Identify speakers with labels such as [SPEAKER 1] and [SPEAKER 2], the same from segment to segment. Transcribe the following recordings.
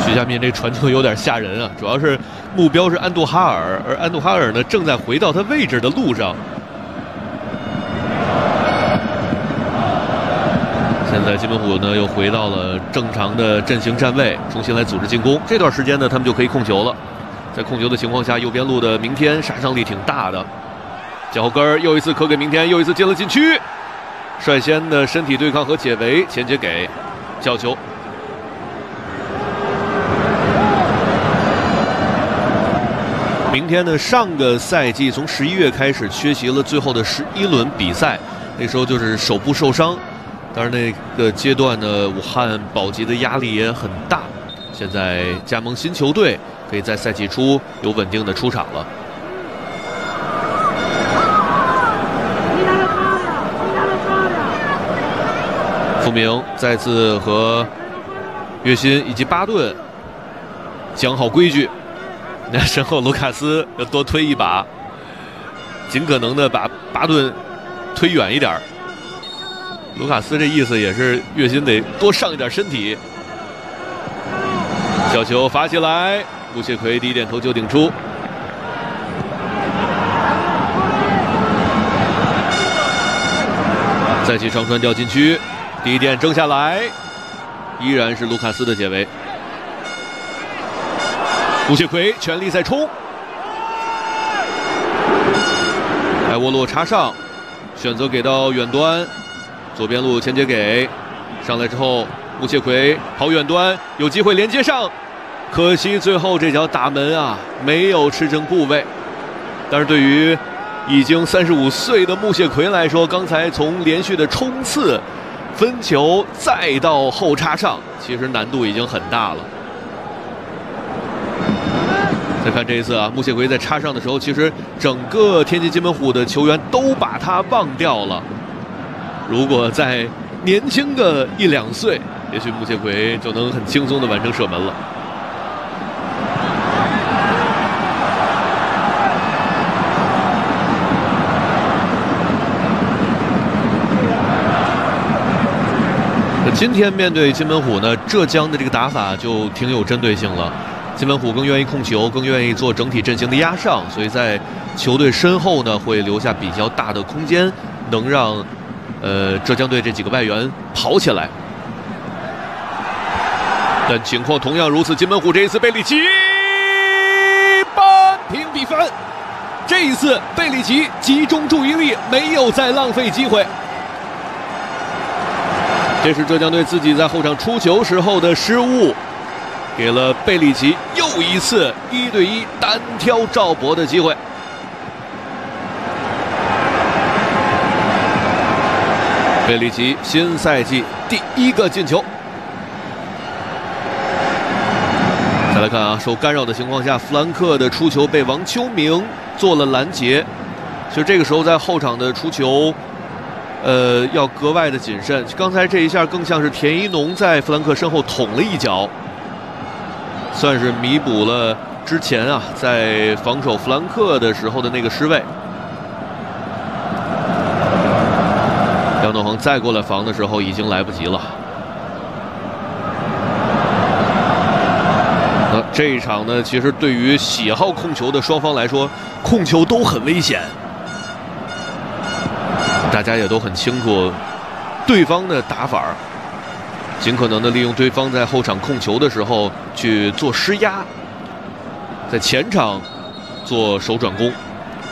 [SPEAKER 1] 徐佳敏这传球有点吓人啊，主要是目标是安杜哈尔，而安杜哈尔呢正在回到他位置的路上。现在金门虎呢又回到了正常的阵型站位，重新来组织进攻。这段时间呢，他们就可以控球了。在控球的情况下，右边路的明天杀伤力挺大的。脚后跟又一次可给明天，又一次进了禁区。率先的身体对抗和解围，前接给角球。明天呢，上个赛季从11月开始缺席了最后的11轮比赛，那时候就是手部受伤。当然那个阶段呢，武汉保级的压力也很大。现在加盟新球队，可以在赛季初有稳定的出场了。傅明再次和岳鑫以及巴顿讲好规矩。那身后卢卡斯要多推一把，尽可能的把巴顿推远一点。卢卡斯这意思也是岳鑫得多上一点身体。小球罚起来，穆谢奎第一点头就顶出。再起长传掉禁区，第一点争下来，依然是卢卡斯的解围。穆谢奎全力在冲，埃沃洛插上，选择给到远端，左边路前接给，上来之后，穆谢奎跑远端，有机会连接上，可惜最后这脚打门啊，没有吃正部位。但是对于已经35岁的穆谢奎来说，刚才从连续的冲刺、分球再到后插上，其实难度已经很大了。再看这一次啊，穆谢奎在插上的时候，其实整个天津津门虎的球员都把他忘掉了。如果再年轻个1、2岁，也许穆谢奎就能很轻松地完成射门了。今天面对津门虎呢，浙江的这个打法就挺有针对性了。津门虎更愿意控球，更愿意做整体阵型的压上，所以在球队身后呢会留下比较大的空间，能让浙江队这几个外援跑起来。但情况同样如此，津门虎这一次贝里奇扳平比分。这一次贝里奇集中注意力，没有再浪费机会。这是浙江队自己在后场出球时候的失误，给了贝里奇又一次1对1单挑赵博的机会。贝里奇新赛季第1个进球。再来看啊，受干扰的情况下，弗兰克的出球被王秋明做了拦截。其实这个时候在后场的出球，要格外的谨慎。刚才这一下更像是田一农在弗兰克身后捅了一脚，算是弥补了之前啊在防守弗兰克的时候的那个失位。杨栋恒再过来防的时候已经来不及了。这一场呢，其实对于喜好控球的双方来说，控球都很危险。大家也都很清楚对方的打法，尽可能的利用对方在后场控球的时候去做施压，在前场做手转攻。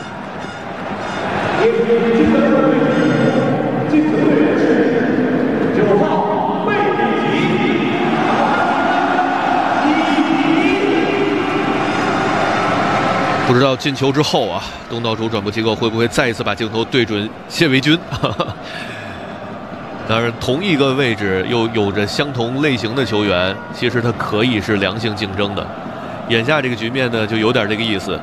[SPEAKER 1] 不知道进球之后啊，东道主转播机构会不会再一次把镜头对准谢维军？当然，同一个位置又有着相同类型的球员，其实他可以是良性竞争的。眼下这个局面呢，就有点这个意思。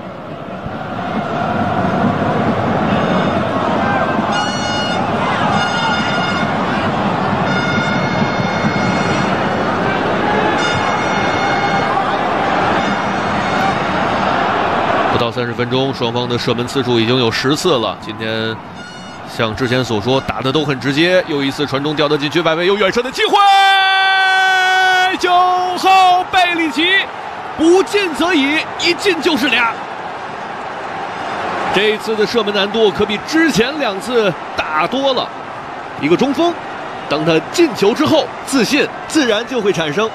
[SPEAKER 1] 不到30分钟，双方的射门次数已经有10次了。今天像之前所说，打得都很直接。又一次传中掉到禁区外围，有远射的机会，9 号贝里奇，不进则已，一进就是俩。这一次的射门难度可比之前2次大多了。一个中锋，当他进球之后，自信自然就会产生。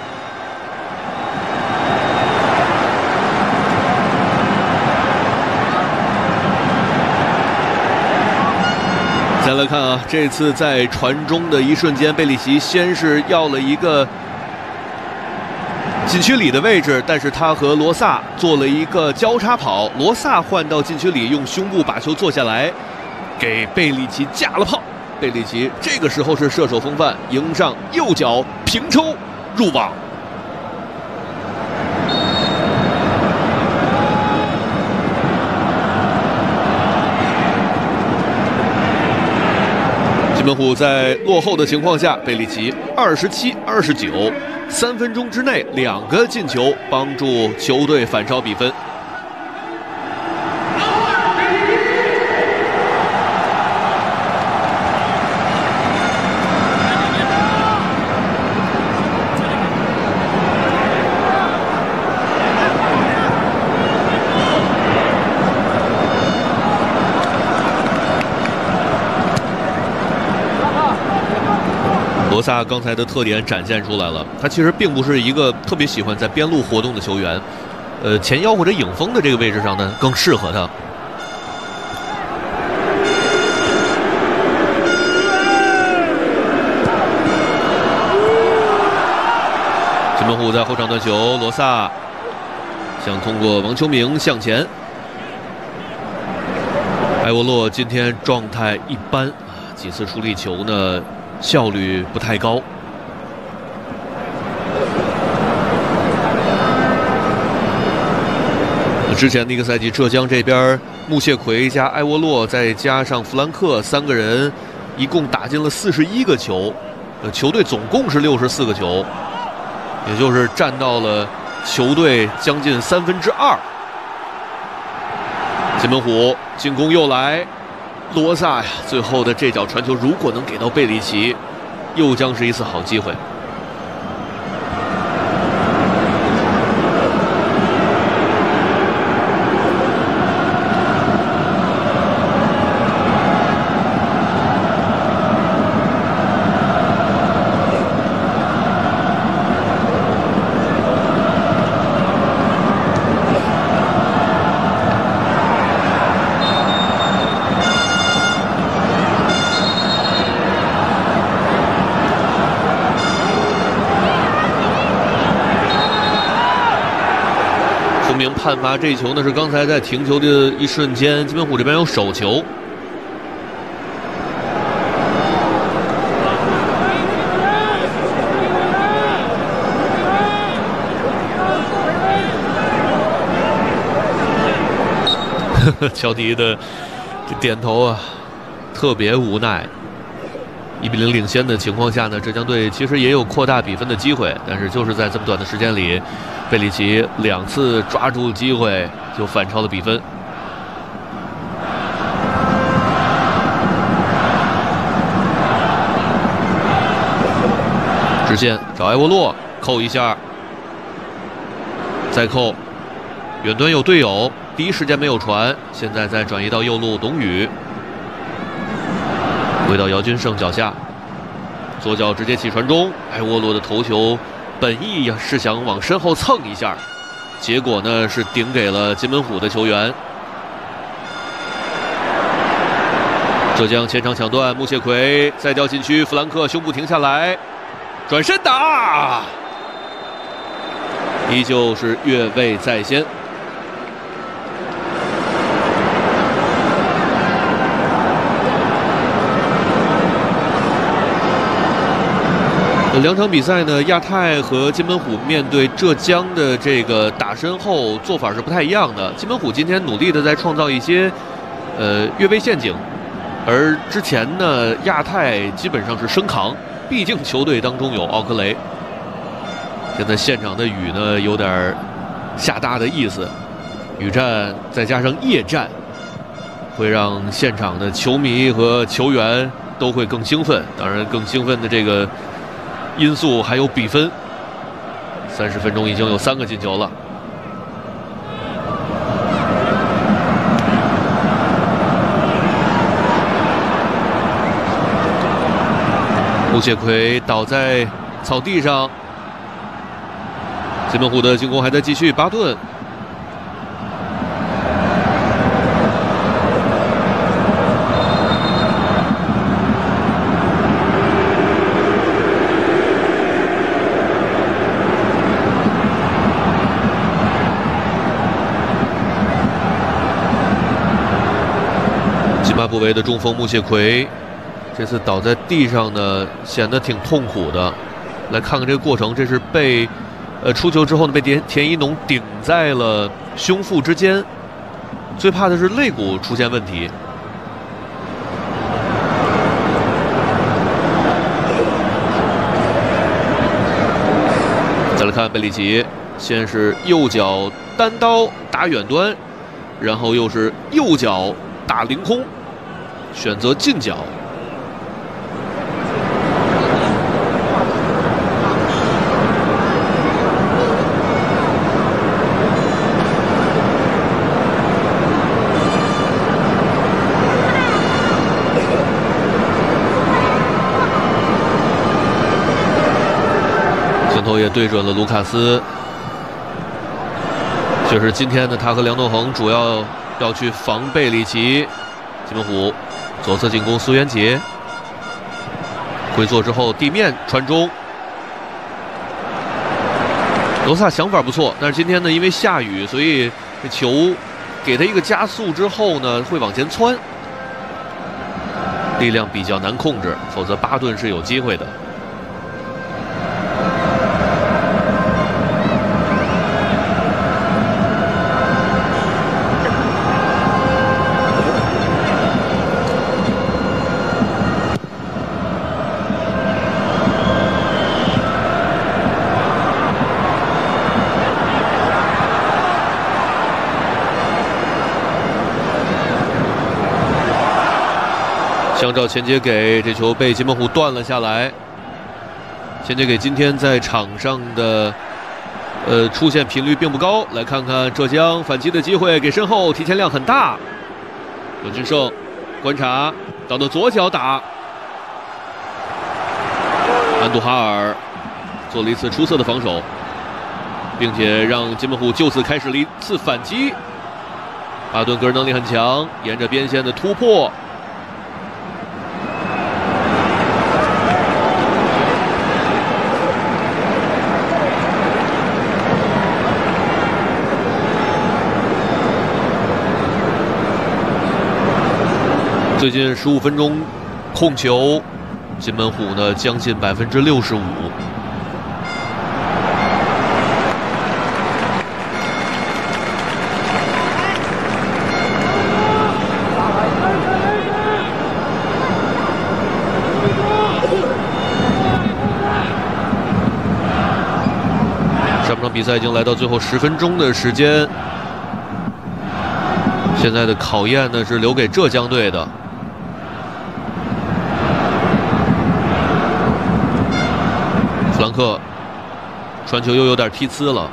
[SPEAKER 1] 再来看啊，这次在传中的一瞬间，贝里奇先是要了一个禁区里的位置，但是他和罗萨做了一个交叉跑，罗萨换到禁区里，用胸部把球做下来，给贝里奇架了炮。贝里奇这个时候是射手风范，迎上右脚平抽入网。金门虎在落后的情况下，贝里奇27-29，3分钟之内2个进球，帮助球队反超比分。罗萨刚才的特点展现出来了，他其实并不是一个特别喜欢在边路活动的球员，前腰或者影锋的这个位置上呢更适合他。金门虎在后场断球，罗萨想通过王秋明向前。埃沃洛今天状态一般啊，几次处理球呢效率不太高。之前那个赛季，浙江这边穆谢奎加埃沃洛再加上弗兰克3个人，一共打进了41个球，球队总共是64个球，也就是占到了球队将近2/3。金门虎进攻又来。罗萨呀，最后的这脚传球如果能给到贝里奇，又将是一次好机会。判罚这一球呢，是刚才在停球的一瞬间，金门虎这边有手球。乔迪的这点头啊，特别无奈。1-0领先的情况下呢，浙江队其实也有扩大比分的机会，但是就是在这么短的时间里，贝里奇2次抓住机会就反超了比分。直线找埃沃洛扣一下，再扣，远端有队友，第一时间没有传，现在再转移到右路董宇。回到姚军胜脚下，左脚直接起传中，埃沃洛的头球本意呀是想往身后蹭一下，结果呢是顶给了金门虎的球员。浙江前场抢断，穆谢奎再掉禁区，弗兰克胸部停下来，转身打，依旧是越位在先。2场比赛呢，亚太和金门虎面对浙江的这个打身后做法是不太一样的。金门虎今天努力的在创造一些越位陷阱，而之前呢，亚太基本上是生扛，毕竟球队当中有奥克雷。现在现场的雨呢有点下大的意思，雨战再加上夜战，会让现场的球迷和球员都会更兴奋。当然，更兴奋的这个因素还有比分 30分钟已经有3个进球了。穆谢奎倒在草地上，金门湖的进攻还在继续，巴顿。 津巴布韦的中锋穆谢奎，这次倒在地上呢，显得挺痛苦的。来看看这个过程，这是被出球之后呢，被田一农顶在了胸腹之间。最怕的是肋骨出现问题。再来看贝里奇，先是右脚单刀打远端，然后又是右脚打凌空。 选择近角，镜头也对准了卢卡斯。就是今天呢，他和梁栋恒主要去防贝里奇，金门湖。 左侧进攻，苏元杰回做之后，地面传中。罗萨想法不错，但是今天呢，因为下雨，所以这球给他一个加速之后呢，会往前窜，力量比较难控制，否则巴顿是有机会的。 香兆前接给这球被金门湖断了下来。前接给今天在场上的出现频率并不高。来看看浙江反击的机会，给身后提前量很大。刘俊胜观察到了左脚打，安杜哈尔做了一次出色的防守，并且让金门湖就此开始了一次反击。巴顿个人能力很强，沿着边线的突破。 最近15分钟控球，金门湖呢将近65%。上半场比赛已经来到最后10分钟的时间，现在的考验呢是留给浙江队的。 弗兰克传球又有点踢呲了，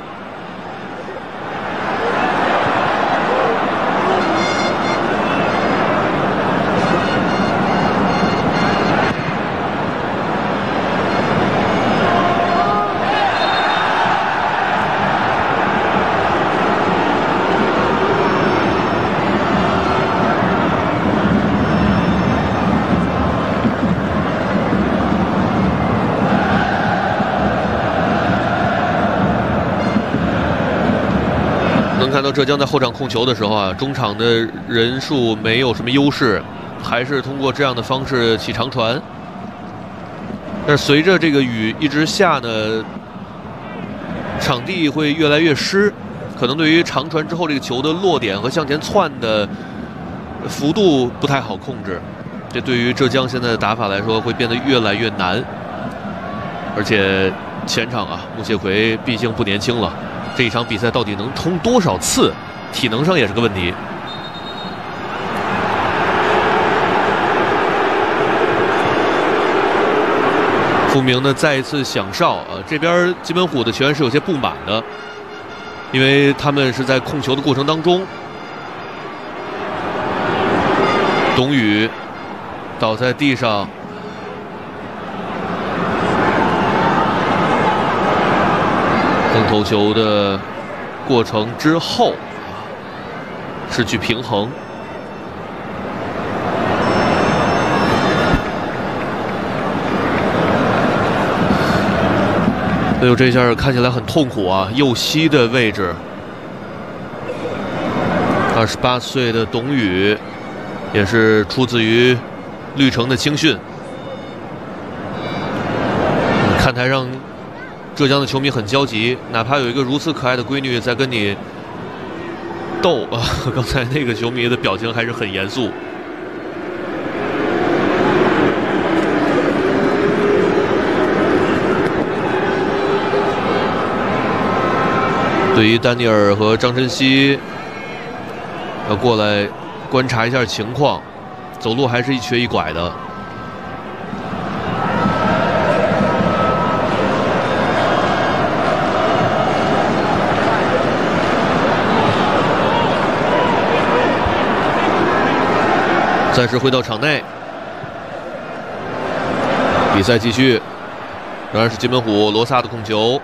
[SPEAKER 1] 能看到浙江在后场控球的时候啊，中场的人数没有什么优势，还是通过这样的方式起长传。但是随着这个雨一直下呢，场地会越来越湿，可能对于长传之后这个球的落点和向前窜的幅度不太好控制，这对于浙江现在的打法来说会变得越来越难。而且前场啊，穆谢奎毕竟不年轻了。 这一场比赛到底能通多少次，体能上也是个问题。 傅明呢再一次响哨，这边金门虎的球员是有些不满的，因为他们是在控球的过程当中，董宇倒在地上，扔头球的过程之后失去平衡。 哎呦，这下看起来很痛苦啊！右膝的位置，28岁的董宇，也是出自于绿城的青训。看台上，浙江的球迷很焦急，哪怕有一个如此可爱的闺女在跟你斗啊，刚才那个球迷的表情还是很严肃。 对于丹尼尔和张晨曦，要过来观察一下情况，走路还是一瘸一拐的。暂时回到场内，比赛继续，仍然是金门虎罗萨的控球。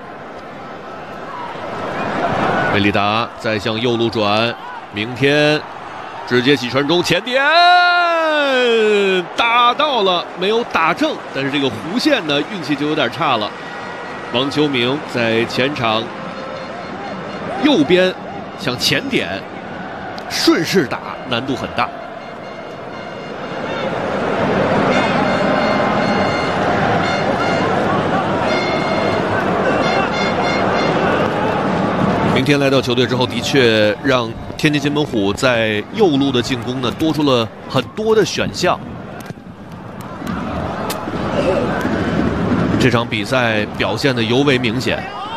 [SPEAKER 1] 梅里达再向右路转，明天直接起传中前点打到了，没有打正，但是这个弧线呢运气就有点差了。王秋明在前场右边向前点，顺势打难度很大。 明天来到球队之后，的确让天津金门虎在右路的进攻呢多出了很多的选项。这场比赛表现的尤为明显。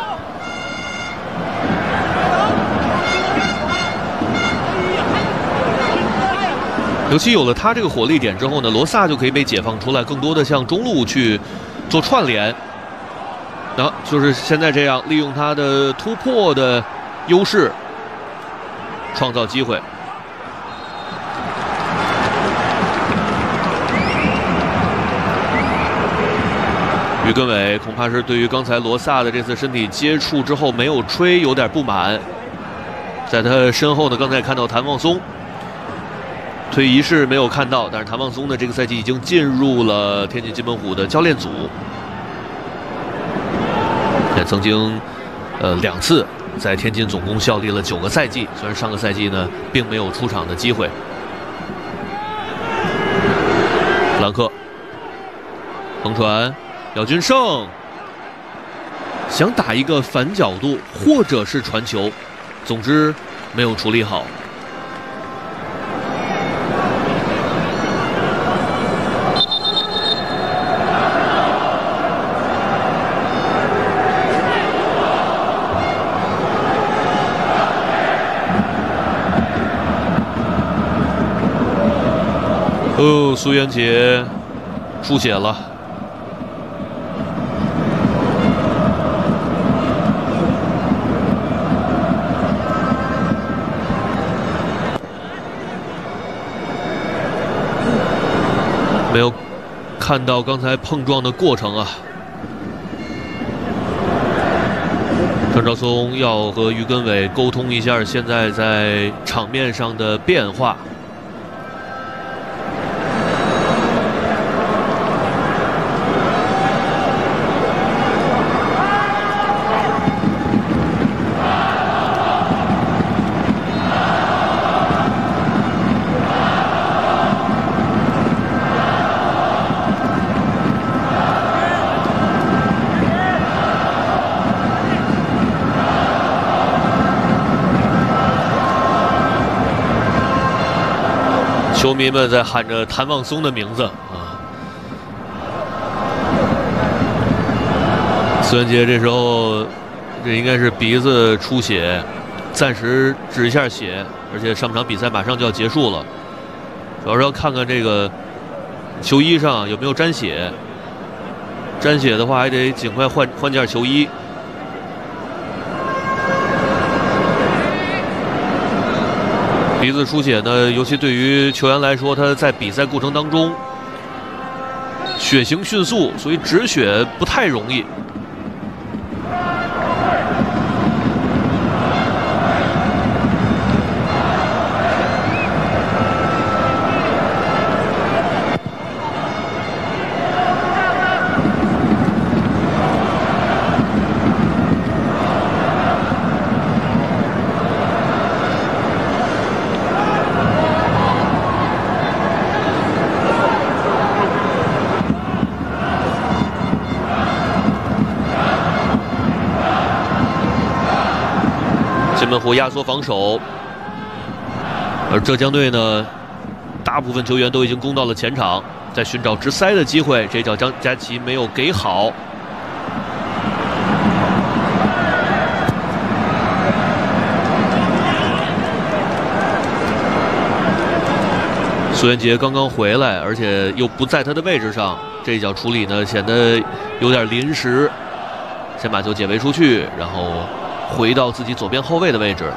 [SPEAKER 1] 尤其有了他这个火力点之后呢，罗萨就可以被解放出来，更多的向中路去做串联。 就是现在这样，利用他的突破的优势，创造机会。于根伟恐怕是对于刚才罗萨的这次身体接触之后没有吹有点不满，在他身后呢，刚才也看到谭望松，退仪式没有看到，但是谭望松呢，这个赛季已经进入了天津金门虎的教练组。 也曾经，2次在天津总共效力了9个赛季，虽然上个赛季呢并没有出场的机会。弗兰克横传，姚军胜想打一个反角度或者是传球，总之没有处理好。 哦，苏元杰出血了。没有看到刚才碰撞的过程啊。张召松要和于根伟沟通一下现在在场面上的变化。 球迷们在喊着谭望松的名字啊！苏元杰这时候，这应该是鼻子出血，暂时止一下血，而且上场比赛马上就要结束了，主要是要看看这个球衣上有没有沾血。 沾血的话，还得尽快换件球衣。鼻子出血呢，尤其对于球员来说，他在比赛过程当中血型迅速，所以止血不太容易。金门湖压缩防守，而浙江队呢，大部分球员都已经攻到了前场，在寻找直塞的机会，这脚张佳琪没有给好。苏元杰刚刚回来，而且又不在他的位置上，这一脚处理呢显得有点临时，先把球解围出去，然后回到自己左边后卫的位置。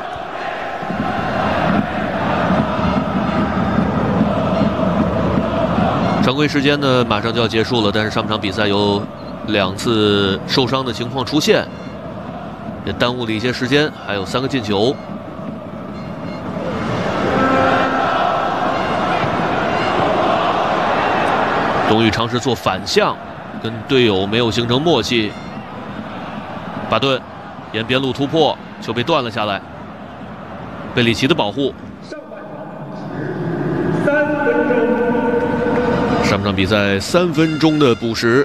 [SPEAKER 1] 常规时间呢马上就要结束了，但是上半场比赛有2次受伤的情况出现，也耽误了一些时间，还有3个进球。董宇尝试做反向，跟队友没有形成默契。巴顿沿边路突破，球被断了下来，贝里奇的保护。上半场比赛3分钟的补时。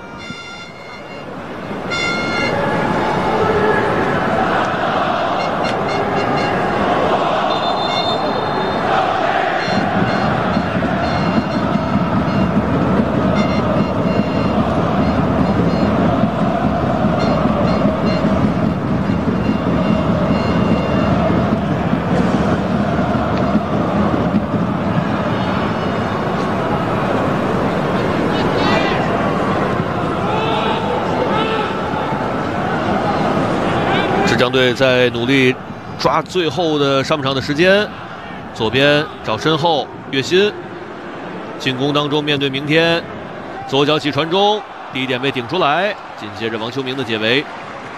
[SPEAKER 1] 浙江队在努力抓最后的上半场的时间，左边找身后岳鑫，进攻当中面对明天，左脚起传中，第一点被顶出来，紧接着王秋明的解围。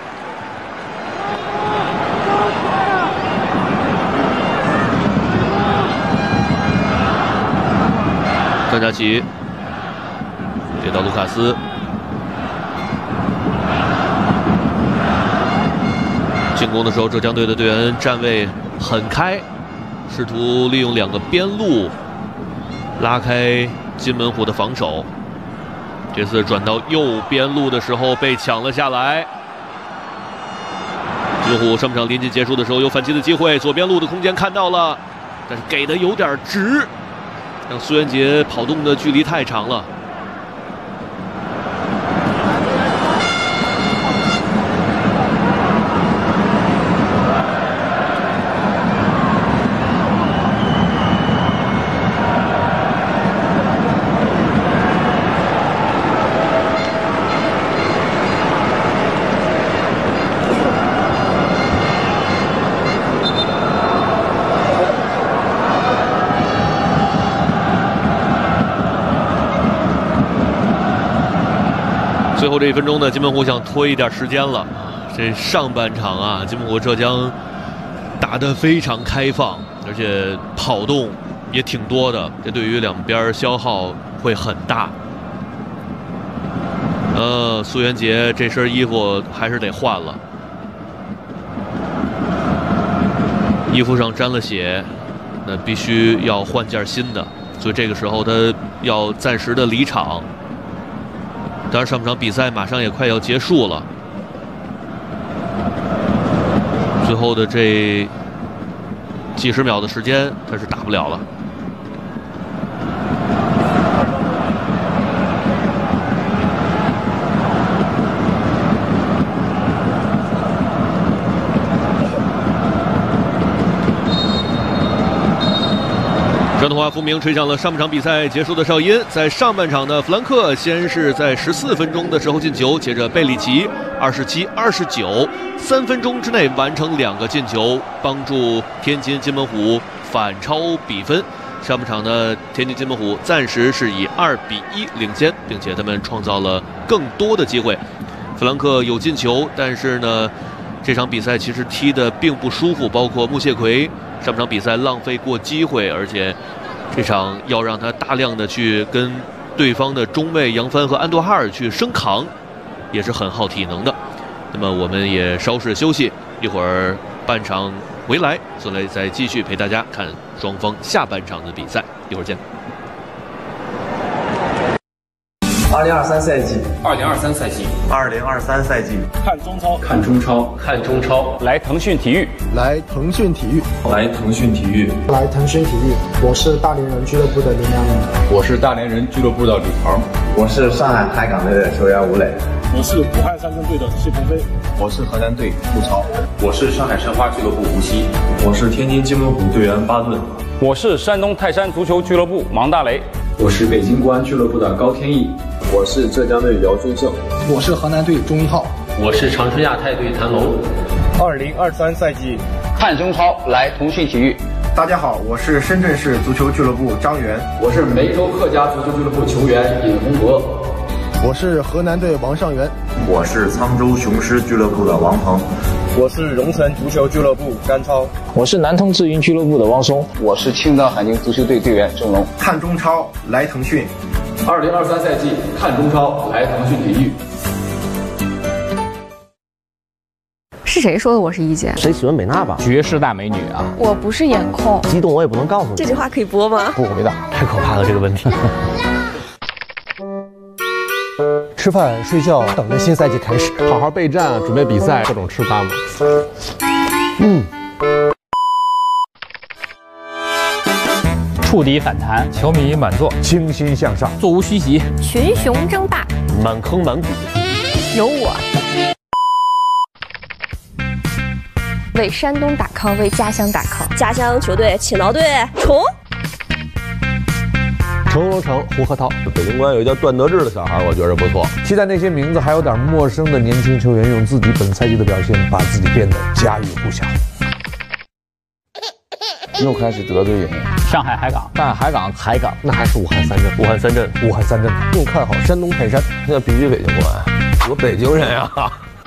[SPEAKER 1] 张佳琪接到卢卡斯。进攻的时候，浙江队的队员站位很开，试图利用2个边路拉开金门湖的防守。这次转到右边路的时候被抢了下来。金门湖上半场临近结束的时候有反击的机会，左边路的空间看到了，但是给的有点直，让苏元杰跑动的距离太长了。最后这1分钟呢，金门湖想拖一点时间了。这上半场啊，金门湖浙江打得非常开放，而且跑动也挺多的，这对于两边消耗会很大。苏元杰这身衣服还是得换了，衣服上沾了血，那必须要换件新的，所以这个时候他要暂时的离场。当然，上半场比赛马上也快要结束了，最后的这几十秒的时间，他是打不了了。 川东华复明吹响了上半场比赛结束的哨音。在上半场的弗兰克先是在14分钟的时候进球，接着贝里奇27、29，3分钟之内完成2个进球，帮助天津津门虎反超比分。上半场呢，天津津门虎暂时是以2比1领先，并且他们创造了更多的机会。弗兰克有进球，但是呢，这场比赛其实踢得并不舒服，包括穆谢奎上半场比赛浪费过机会，而且这场要让他大量的去跟对方的中卫杨帆和安多哈尔去升扛，也是很耗体能的。那么我们也稍事休息，一会儿半场回来，所以再继续陪大家看双方下半场的比赛。一会儿见。
[SPEAKER 2] 2023赛季
[SPEAKER 3] ，2023赛季
[SPEAKER 4] ，2023赛季，
[SPEAKER 3] 看中超，
[SPEAKER 2] 看中超，
[SPEAKER 3] 看中超，
[SPEAKER 5] 来腾讯体育，
[SPEAKER 4] 来腾讯体育，
[SPEAKER 2] 来腾讯体育，
[SPEAKER 6] 来腾讯体育。我是大连人俱乐部的林良铭，
[SPEAKER 3] 我是大连人俱乐部的李鹏，
[SPEAKER 2] 我是上海海港队的球员吴磊，
[SPEAKER 7] 我是武汉三镇队的谢鹏飞，
[SPEAKER 4] 我是河南队顾超，
[SPEAKER 3] 我是上海申花俱乐部吴曦，
[SPEAKER 2] 我是天津津门虎队员巴顿，
[SPEAKER 5] 我是山东泰山足球俱乐部王大雷，
[SPEAKER 2] 我是北京国安俱乐部的高天意，
[SPEAKER 8] 我是浙江队姚俊胜，
[SPEAKER 6] 我是河南队钟一浩，
[SPEAKER 9] 我是长春亚泰队谭龙。
[SPEAKER 4] 2023赛季，
[SPEAKER 5] 看中超，来腾讯体育。
[SPEAKER 4] 大家好，我是深圳市足球俱乐部张源，
[SPEAKER 9] 我是梅州客家足球俱乐部球员尹洪博，
[SPEAKER 4] 我是河南队王上元，
[SPEAKER 8] 我是沧州雄狮俱乐部的王鹏，
[SPEAKER 10] 我是荣城足球俱乐部甘超，
[SPEAKER 11] 我是南通智云俱乐部的汪松，
[SPEAKER 12] 我是青岛海宁足球队队员郑龙。
[SPEAKER 4] 看中超，来腾讯。
[SPEAKER 9] 2023赛季，看中超，来腾讯体育。
[SPEAKER 13] 是谁说的我是一姐？
[SPEAKER 14] 谁喜欢美娜吧？
[SPEAKER 5] 绝世大美女啊！
[SPEAKER 13] 我不是颜控。
[SPEAKER 14] 激动我也不能告诉你。
[SPEAKER 15] 这句话可以播吗？
[SPEAKER 14] 不回答，太可怕了这个问题。
[SPEAKER 16] 吃饭睡觉，等着新赛季开始，
[SPEAKER 17] 好好备战，准备比赛，各种吃饭嘛。
[SPEAKER 5] 触底反弹，
[SPEAKER 18] 球迷满座，
[SPEAKER 19] 清新向上，
[SPEAKER 5] 座无虚席，
[SPEAKER 13] 群雄争霸，
[SPEAKER 14] 满坑满谷，
[SPEAKER 13] 有我。为山东打 call， 为家乡打 call，
[SPEAKER 15] 家乡球队青岛队冲！
[SPEAKER 17] 成龙城胡核桃，
[SPEAKER 20] 北京国安有一叫段德志的小孩，我觉得不错。
[SPEAKER 19] 期待那些名字还有点陌生的年轻球员，用自己本赛季的表现，把自己变得家喻户晓。
[SPEAKER 12] 又开始得罪人。
[SPEAKER 5] 上海海港，
[SPEAKER 14] 海港，
[SPEAKER 17] 那还是武汉三镇。
[SPEAKER 19] 武汉三镇，
[SPEAKER 17] 又看好山东泰山，
[SPEAKER 20] 那必须北京国安，我北京人呀。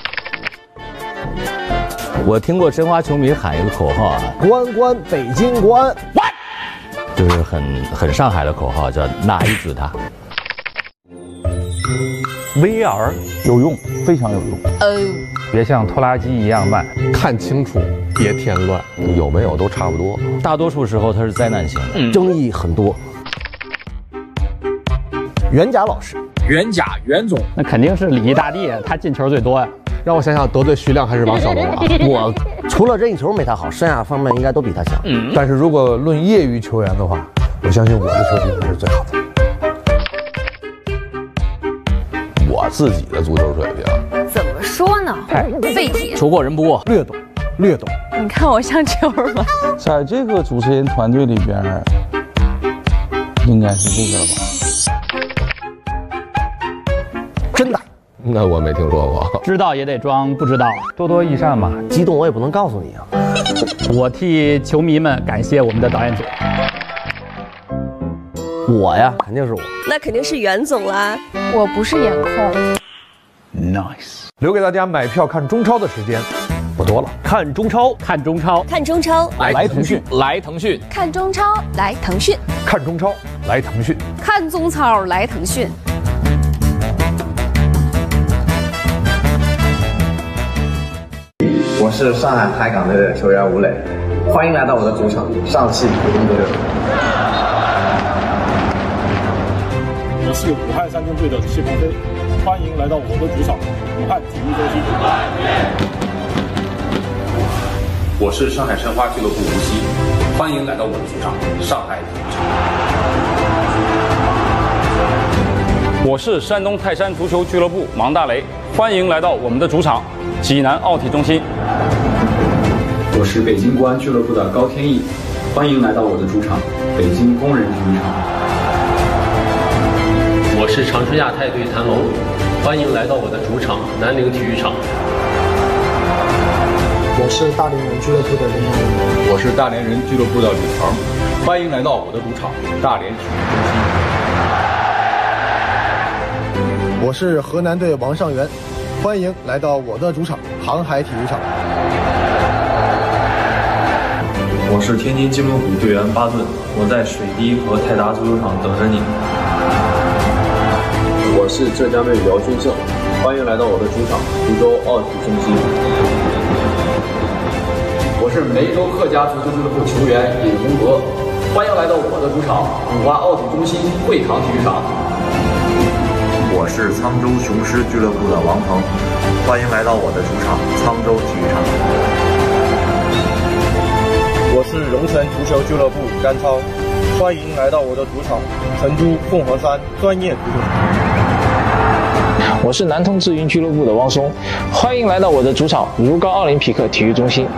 [SPEAKER 7] 我听过申花球迷喊一个口号啊，
[SPEAKER 16] 关关北京国安，
[SPEAKER 7] 就是很上海的口号，叫哪一子他。
[SPEAKER 18] VR 有用，非常有用。别像拖拉机一样慢，
[SPEAKER 17] 看清楚，别添乱，
[SPEAKER 20] 有没有都差不多。
[SPEAKER 7] 大多数时候它是灾难性的，
[SPEAKER 14] 争议很多。
[SPEAKER 16] 袁甲老师，
[SPEAKER 18] 袁总，
[SPEAKER 5] 那肯定是李毅大帝，他进球最多呀。
[SPEAKER 17] 让我想想，得罪徐亮还是王小龙啊？
[SPEAKER 14] 我除了任意球没他好，剩下方面应该都比他强。
[SPEAKER 19] 但是如果论业余球员的话，我相信我的球技是最好的。
[SPEAKER 20] 我自己的足球水平
[SPEAKER 13] 怎么说呢？废铁，
[SPEAKER 5] 求过人不过，
[SPEAKER 19] 略懂。
[SPEAKER 13] 你看我像球吗？
[SPEAKER 12] 在这个主持人团队里边，应该是这个吧。
[SPEAKER 16] 真的？
[SPEAKER 20] 那我没听说过。
[SPEAKER 5] 知道也得装不知道，
[SPEAKER 18] 多多益善嘛。
[SPEAKER 14] 激动我也不能告诉你啊。
[SPEAKER 5] 我替球迷们感谢我们的导演组。
[SPEAKER 14] 我呀，肯定是我。
[SPEAKER 15] 那肯定是袁总啦。
[SPEAKER 13] 我不是颜控。
[SPEAKER 19] Nice。留给大家买票看中超的时间不多了。
[SPEAKER 1] 看中超，
[SPEAKER 13] 看中超，
[SPEAKER 15] 看中超，
[SPEAKER 5] 来腾讯，来腾讯，
[SPEAKER 13] 看中超，来腾讯，
[SPEAKER 19] 看中超，来腾讯，
[SPEAKER 13] 看中超，来腾讯。
[SPEAKER 2] 我是上海海港队的球员吴磊，欢迎来到我的主场上汽普通队。
[SPEAKER 7] 我是武汉三镇队的谢鹏飞，欢迎来到我的主场武汉体育中心。
[SPEAKER 3] 我是上海申花俱乐部无锡，欢迎来到我的主场上海体育场。
[SPEAKER 5] 我是山东泰山足球俱乐部王大雷，欢迎来到我们的主场济南奥体中心。
[SPEAKER 2] 我是北京国安俱乐部的高天意，欢迎来到我的主场
[SPEAKER 9] 北京工人体育场。
[SPEAKER 21] 我是长春亚泰队谭龙，欢迎来到我的主场南陵体育场。
[SPEAKER 6] 我是大连人俱乐部的林阳人。
[SPEAKER 9] 我是大连人俱乐部的李鹏，欢迎来到我的主场大连体育中心。
[SPEAKER 4] 我是河南队王上元，欢迎来到我的主场航海体育场。
[SPEAKER 8] 我是天津津门虎队员巴顿，我在水滴和泰达足球场等着你。
[SPEAKER 2] 我是浙江队姚军胜，欢迎来到我的主场湖州奥体中心。
[SPEAKER 9] 我是梅州客家足球俱乐部球员尹洪博，欢迎来到我的主场古华奥体中心会堂体育场。
[SPEAKER 8] 我是沧州雄狮俱乐部的王鹏，欢迎来到我的主场沧州体育场。
[SPEAKER 10] 我是荣城足球俱乐部甘超，欢迎来到我的主场成都凤凰山专业足球场。
[SPEAKER 11] 我是南通智云俱乐部的汪松，欢迎来到我的主场如皋奥林匹克体育中心。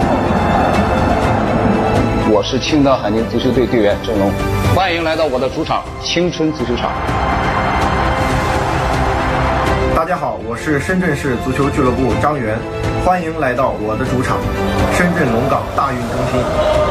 [SPEAKER 22] 我是青岛海宁足球队队员郑龙，欢迎来到我的主场青春足球场。
[SPEAKER 4] 大家好，我是深圳市足球俱乐部张源，欢迎来到我的主场深圳龙岗大运中心。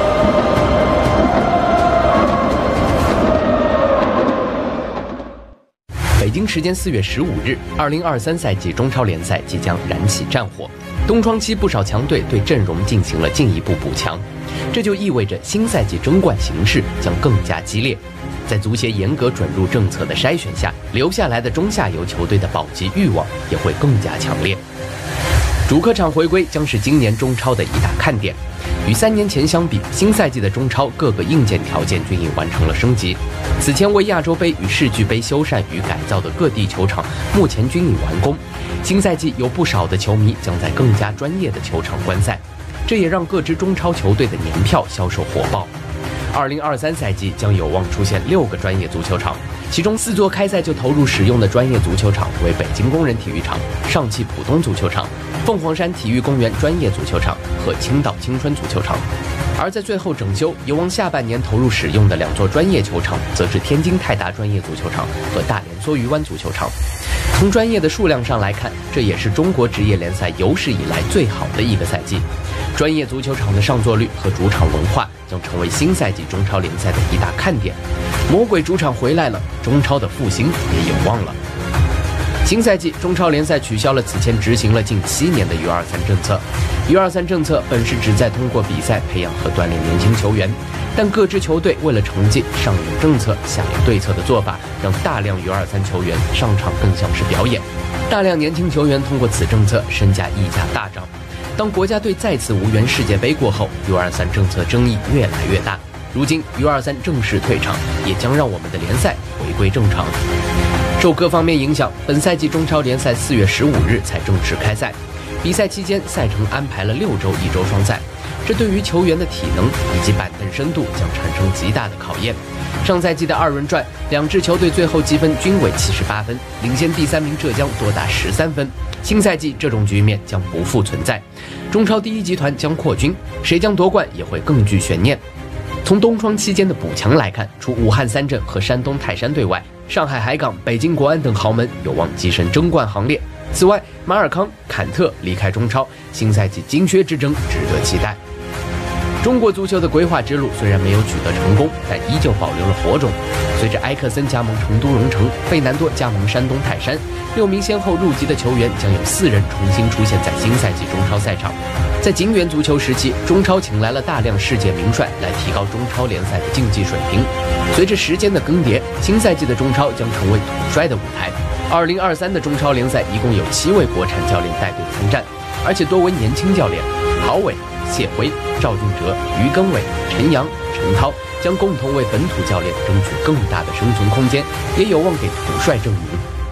[SPEAKER 23] 北京时间4月15日，2023赛季中超联赛即将燃起战火。冬窗期不少强队对阵容进行了进一步补强，这就意味着新赛季争冠形势将更加激烈。在足协严格准入政策的筛选下，留下来的中下游球队的保级欲望也会更加强烈。主客场回归将是今年中超的一大看点。与3年前相比，新赛季的中超各个硬件条件均已完成了升级。此前为亚洲杯与世俱杯修缮与改造的各地球场目前均已完工。新赛季有不少的球迷将在更加专业的球场观赛，这也让各支中超球队的年票销售火爆。2023赛季将有望出现6个专业足球场，其中4座开赛就投入使用的专业足球场为北京工人体育场、上汽浦东足球场、凤凰山体育公园专业足球场和青岛青春足球场。而在最后整修有望下半年投入使用的2座专业球场，则是天津泰达专业足球场和大连梭鱼湾足球场。从专业的数量上来看，这也是中国职业联赛有史以来最好的一个赛季。专业足球场的上座率和主场文化将成为新赛季中超联赛的一大看点。魔鬼主场回来了，中超的复兴也有望了。新赛季中超联赛取消了此前执行了近7年的U23政策。U23政策本是旨在通过比赛培养和锻炼年轻球员，但各支球队为了成绩，上有政策下有对策的做法，让大量U23球员上场更像是表演。大量年轻球员通过此政策身价溢价大涨。当国家队再次无缘世界杯过后， U23政策争议越来越大。如今 U23正式退场，也将让我们的联赛回归正常。受各方面影响，本赛季中超联赛4月15日才正式开赛。比赛期间，赛程安排了6周1周双赛，这对于球员的体能以及板凳深度将产生极大的考验。上赛季的2轮转，2支球队最后积分均为78分，领先第3名浙江多达13分。新赛季这种局面将不复存在，中超第1集团将扩军，谁将夺冠也会更具悬念。从冬窗期间的补强来看，除武汉三镇和山东泰山队外，上海海港、北京国安等豪门有望跻身争冠行列。此外，马尔康、坎特离开中超，新赛季金靴之争值得期待。中国足球的规划之路虽然没有取得成功，但依旧保留了火种。随着埃克森加盟成都荣城，费南多加盟山东泰山，6名先后入籍的球员将有4人重新出现在新赛季中超赛场。在警员足球时期，中超请来了大量世界名帅来提高中超联赛的竞技水平。随着时间的更迭，新赛季的中超将成为统帅的舞台。2023的中超联赛一共有7位国产教练带队参战，而且多为年轻教练，郝伟、谢辉、赵俊哲、于根伟、陈阳、陈涛将共同为本土教练争取更大的生存空间，也有望给统帅证明。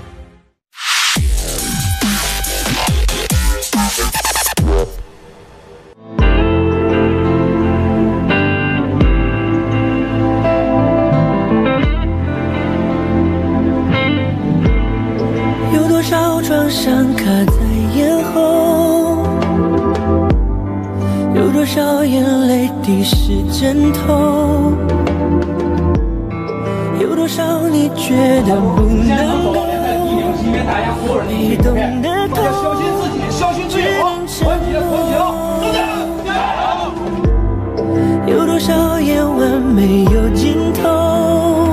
[SPEAKER 24] 有多少创伤卡在咽喉，有多少眼泪滴湿枕头， 多少你觉得不能够，你懂得痛，只能沉默。有多少夜晚没有尽头？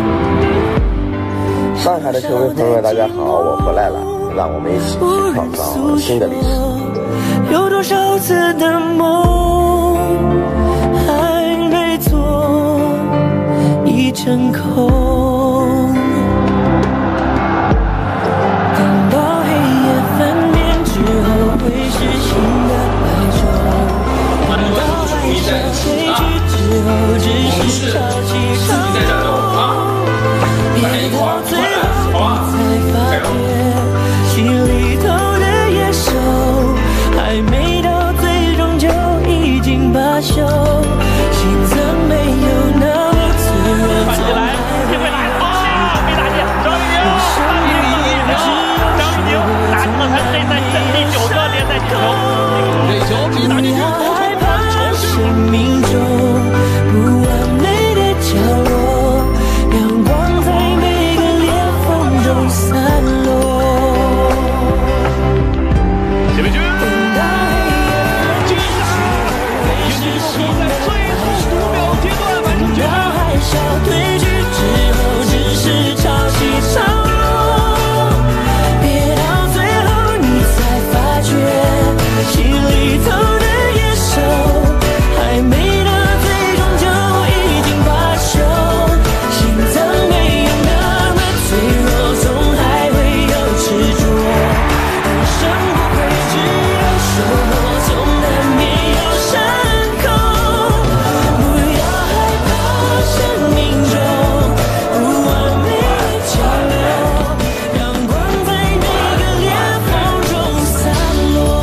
[SPEAKER 2] 上海的球迷朋友们，大家好，我回来了，让我们一起去创造新的历史。
[SPEAKER 24] 有多少次的梦还没做，已成空。等到黑夜翻面之后，会是新的白昼。等到海上退去之后，只是潮起潮落。别到最后你才发觉，心里头的野兽还没到最终就已经罢休。心脏没有那么脆弱，总还会有知觉。人生里面只有失落，从来没有伤口。不要害怕生命中不完美的角落，阳光在每个裂缝中散落。等到黑夜继续会是新的白昼，等到海啸退去之后，只是潮起潮落。别到最后你才发觉，心里头的野兽还没到最终就已经罢休。心脏没有那么脆弱，总还会有执着。人生不会只有收获，总难免有伤口。不要害怕生命中不完美的角落，阳光在每个裂缝中散落。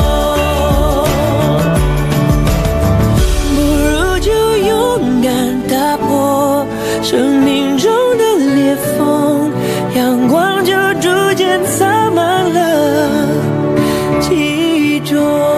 [SPEAKER 24] 不如就勇敢打破生命中的裂缝，阳光就逐渐洒满了其中。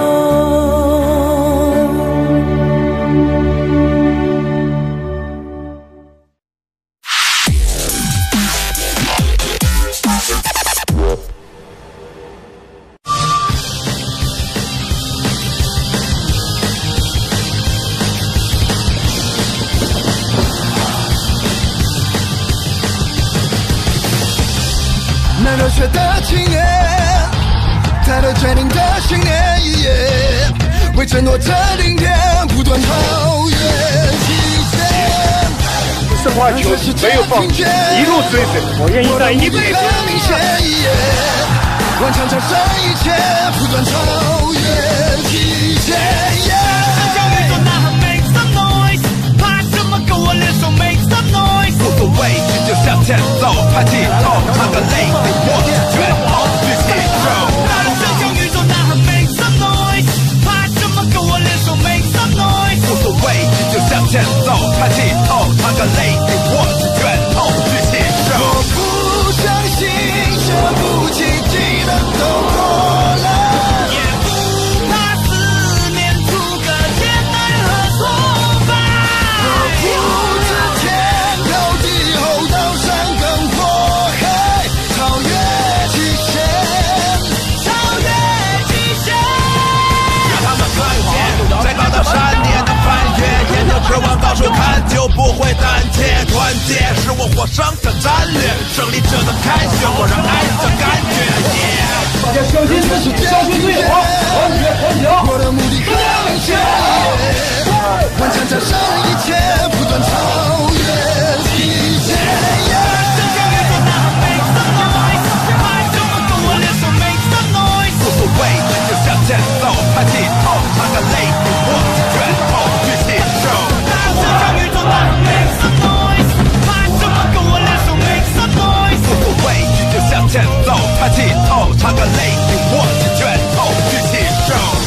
[SPEAKER 12] 那热血的青年，带着坚定的信念，为承诺这顶点不断超越极限。
[SPEAKER 7] 申花球没有放弃，一路追随，我愿意在一辈子领下。
[SPEAKER 12] 顽强战胜一切，不断超越极限。宇宙呐喊 make some noise， 怕什么跟我联手 make some noise， 无所畏惧就向前走，抬起头唱个泪点，我卷头举起手。大声向宇宙呐喊 make some noise， 怕什么跟我联手 make some noise， 无所畏惧就向前走，抬起头唱个泪点，我卷头举起手。我不相信这不奇迹能够过来，也不怕思念出个艰难和挫败。我不知天高地厚，刀山更火海，超越极限，超越极限。让他们看见，再高的山也能翻越，眼睛只往高处看就不会胆怯。团结是我获胜的战略，胜利者的凯旋，我让爱的感觉。
[SPEAKER 7] 大家小心自己，小心队友，团结团结。
[SPEAKER 12] 我的目的很明显，顽强战胜一切，不断超越极限。无所畏惧就向前走，抬起头唱个泪点，我卷头举起手。无所畏惧就向前走，抬起头唱个泪点，我卷头举起手。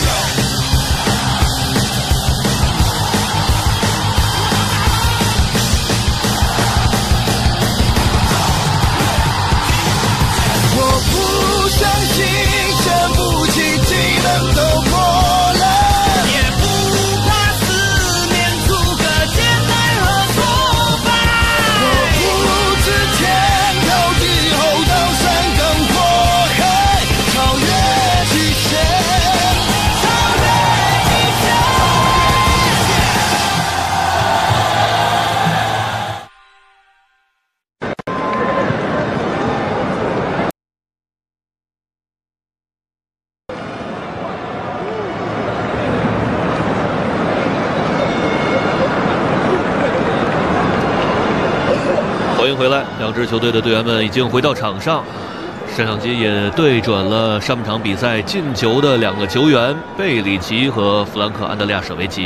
[SPEAKER 1] 回来，两支球队的队员们已经回到场上，摄像机也对准了上半场比赛进球的2个球员贝里奇和弗兰克·安德烈亚·舍维奇。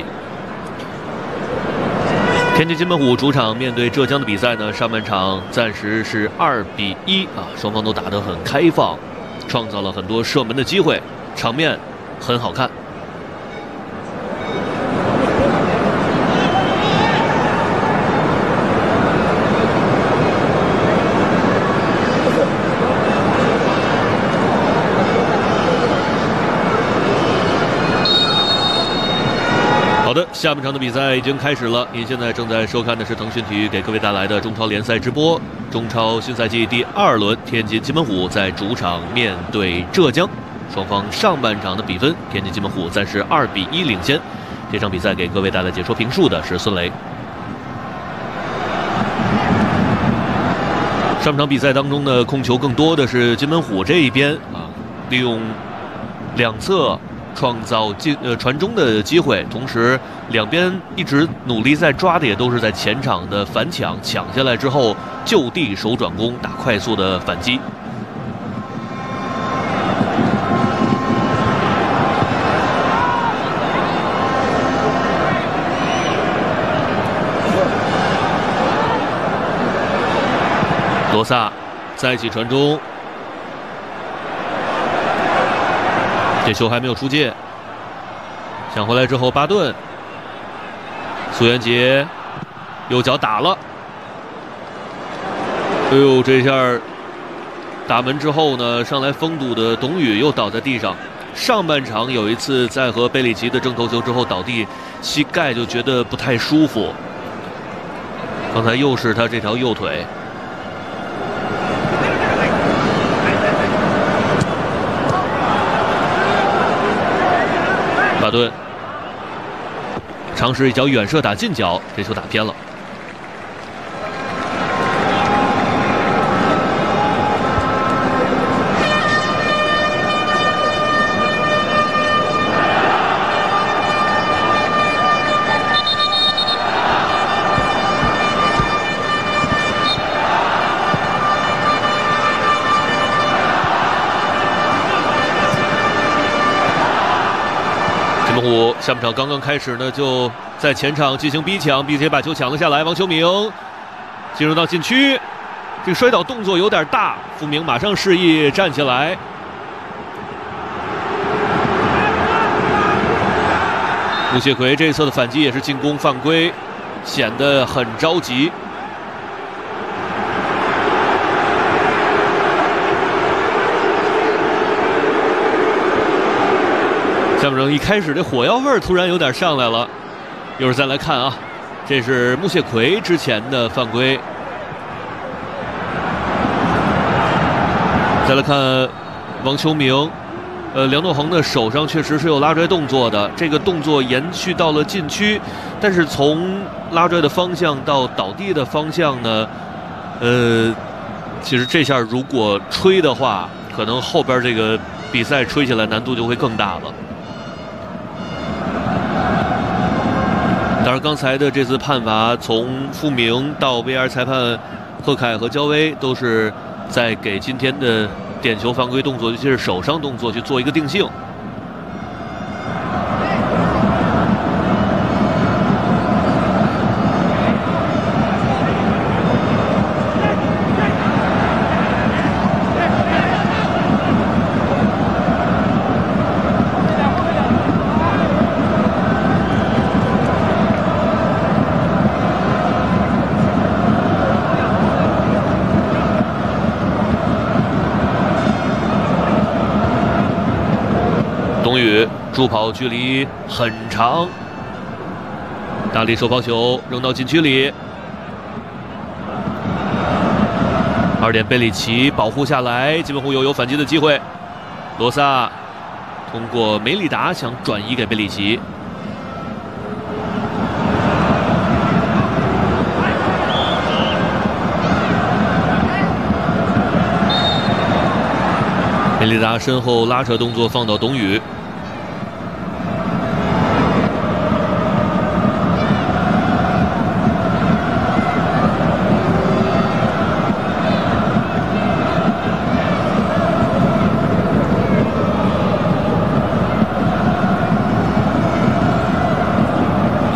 [SPEAKER 1] 天津津门虎主场面对浙江的比赛呢，上半场暂时是2比1啊，双方都打得很开放，创造了很多射门的机会，场面很好看。好的，下半场的比赛已经开始了。您现在正在收看的是腾讯体育给各位带来的中超联赛直播。中超新赛季第2轮，天津津门虎在主场面对浙江，双方上半场的比分，天津津门虎暂时2比1领先。这场比赛给各位带来解说评述的是孙雷。上半场比赛当中呢，控球更多的是津门虎这一边啊，利用两侧创造传中的机会，同时两边一直努力在抓的也都是在前场的反抢，抢下来之后就地手转攻，打快速的反击。罗萨再起传中。这球还没有出界，抢回来之后，巴顿、苏元杰右脚打了，哎呦，这下打门之后呢，上来封堵的董宇又倒在地上。上半场有一次在和贝里奇的争头球之后倒地，膝盖就觉得不太舒服。刚才又是他这条右腿。巴顿尝试一脚远射打近角，这球打偏了。下半场刚刚开始呢，就在前场进行逼抢，并且把球抢了下来。王秋明进入到禁区，这个摔倒动作有点大，傅明马上示意站起来。穆谢奎这一侧的反击也是进攻犯规，显得很着急。下半场一开始这火药味儿突然有点上来了，一会儿再来看啊，这是穆谢奎之前的犯规。再来看王秋明，梁诺恒的手上确实是有拉拽动作的，这个动作延续到了禁区，但是从拉拽的方向到倒地的方向呢，其实这下如果吹的话，可能后边这个比赛吹起来难度就会更大了。当然，刚才的这次判罚，从傅明到 VR 裁判贺凯和焦威，都是在给今天的点球犯规动作，尤其是手上动作去做一个定性。董宇助跑距离很长，大力手抛球扔到禁区里，2点贝里奇保护下来，津门虎又有反击的机会。罗萨通过梅里达想转移给贝里奇，梅里达身后拉扯动作放到董宇。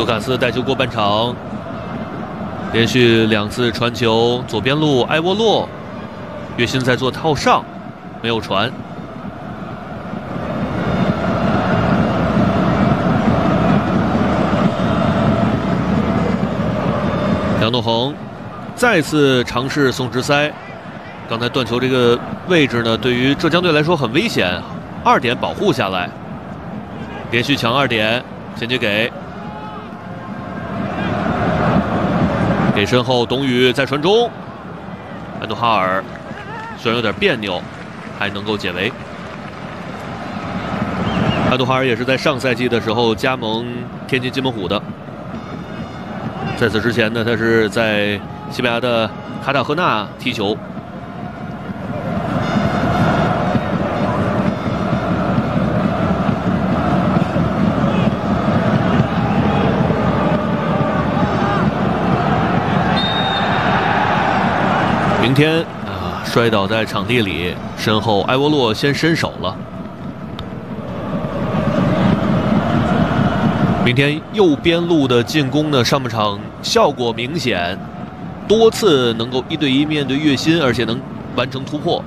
[SPEAKER 1] 卡斯带球过半场，连续2次传球，左边路埃沃洛，月薪在做套上，没有传。梁栋恒再次尝试送直塞，刚才断球这个位置呢，对于浙江队来说很危险，2点保护下来，连续抢2点，衔接给身后，董宇在传中，安东哈尔虽然有点别扭，还能够解围。安东哈尔也是在上赛季的时候加盟天津津门虎的。在此之前呢，他是在西班牙的卡塔赫纳踢球。明天摔倒在场地里，身后埃沃洛先伸手了。明天右边路的进攻呢，上半场效果明显，多次能够1对1面对月薪，而且能完成突破。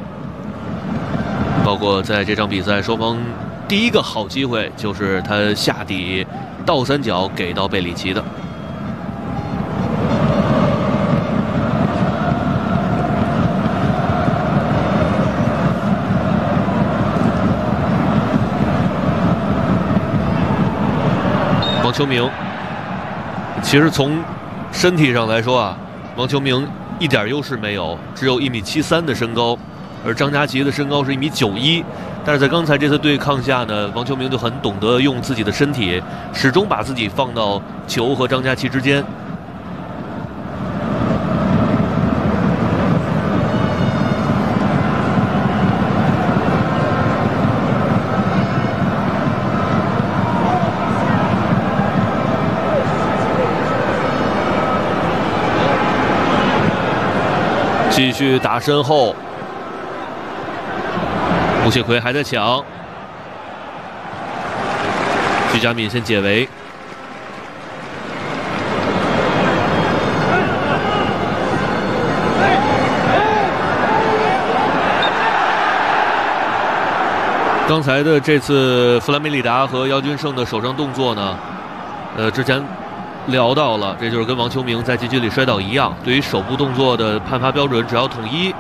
[SPEAKER 1] 包括在这场比赛，双方第一个好机会就是他下底倒三角给到贝里奇的。王秋明，其实从身体上来说啊，王秋明一点优势没有，只有1.73米的身高，而张家齐的身高是1.91米。但是在刚才这次对抗下呢，王秋明就很懂得用自己的身体，始终把自己放到球和张家齐之间。继续打身后，吴谢奎还在抢，徐佳敏先解围。刚才的这次弗兰梅里达和姚军胜的手上动作呢，之前聊到了，这就是跟王秋明在禁区里摔倒一样，对于手部动作的判罚标准只要统一，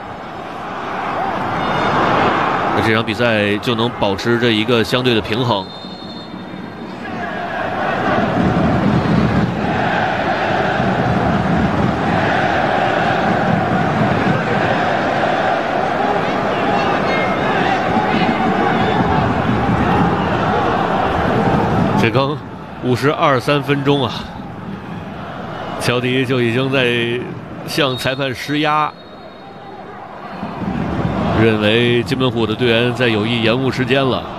[SPEAKER 1] 那这场比赛就能保持着一个相对的平衡。这刚52、3分钟啊，乔迪就已经在向裁判施压，认为津门虎的队员在有意延误时间了。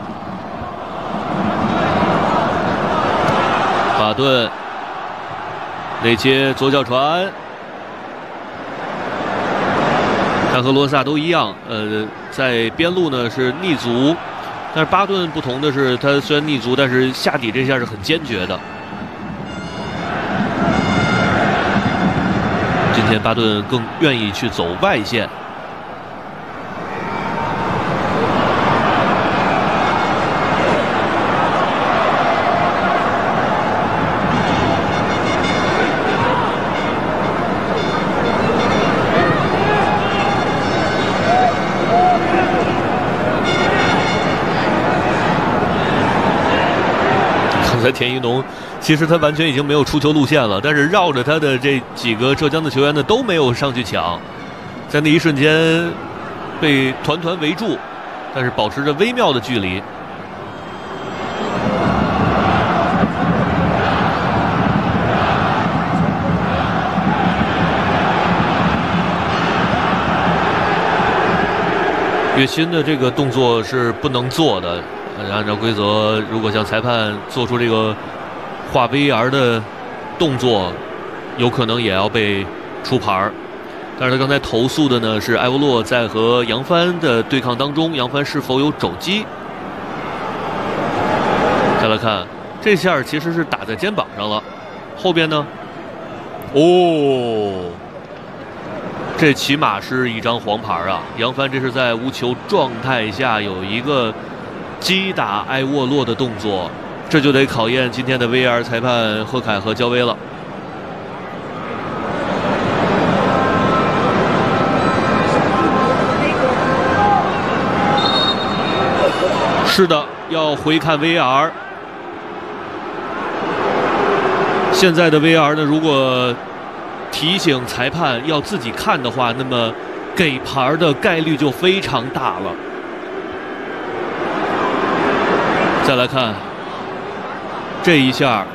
[SPEAKER 1] 巴顿内切左脚传，他和罗萨都一样，在边路呢是逆足。但是巴顿不同的是，他虽然逆足，但是下底这下是很坚决的。今天巴顿更愿意去走外线。在田一农，其实他完全已经没有出球路线了，但是绕着他的这几个浙江的球员呢都没有上去抢，在那一瞬间被团团围住，但是保持着微妙的距离。月薪的这个动作是不能做的。按照规则，如果向裁判做出这个画 VAR 的动作，有可能也要被出牌。但是他刚才投诉的呢是埃沃洛在和杨帆的对抗当中，杨帆是否有肘击？再来看这下其实是打在肩膀上了，后边呢，哦，这起码是一张黄牌啊！杨帆这是在无球状态下有一个击打埃沃洛的动作，这就得考验今天的 VAR 裁判贺凯和焦威了。是的，要回看 VAR。现在的 VAR 呢，如果提醒裁判要自己看的话，那么给牌的概率就非常大了。再来看这一下，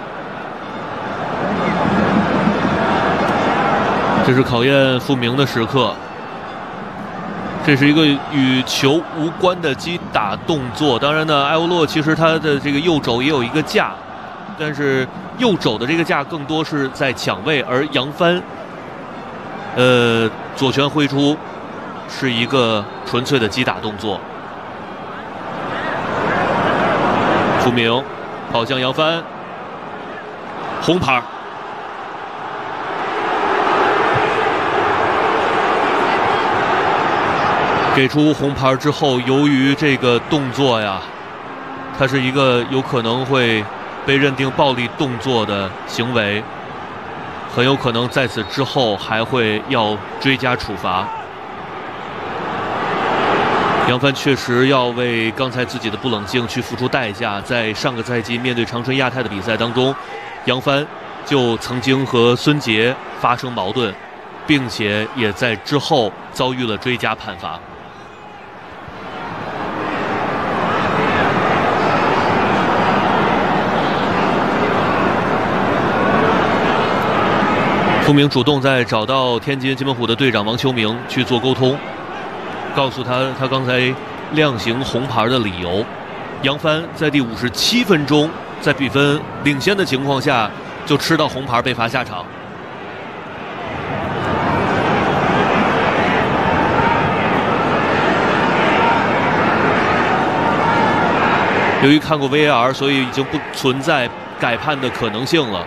[SPEAKER 1] 这是考验傅明的时刻。这是一个与球无关的击打动作。当然呢，埃沃洛其实他的这个右肘也有一个架，但是右肘的这个架更多是在抢位，而杨帆，左拳挥出是一个纯粹的击打动作。傅明跑向杨帆，红牌。给出红牌之后，由于这个动作呀，它是一个有可能会被认定暴力动作的行为，很有可能在此之后还会要追加处罚。杨帆确实要为刚才自己的不冷静去付出代价。在上个赛季面对长春亚泰的比赛当中，杨帆就曾经和孙杰发生矛盾，并且也在之后遭遇了追加判罚。傅明主动在找到天津津门虎的队长王秋明去做沟通，告诉他刚才亮行红牌的理由。杨帆在第57分钟，在比分领先的情况下就吃到红牌被罚下场。由于看过 VAR， 所以已经不存在改判的可能性了。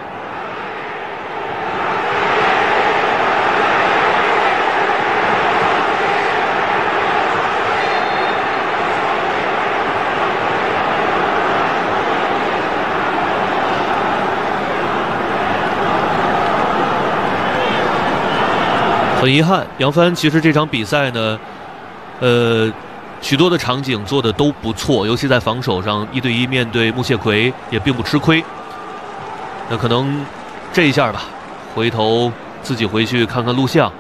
[SPEAKER 1] 很遗憾，杨帆其实这场比赛呢，许多的场景做的都不错，尤其在防守上，1对1面对穆谢奎也并不吃亏。那可能这一下吧，回头自己回去看看录像，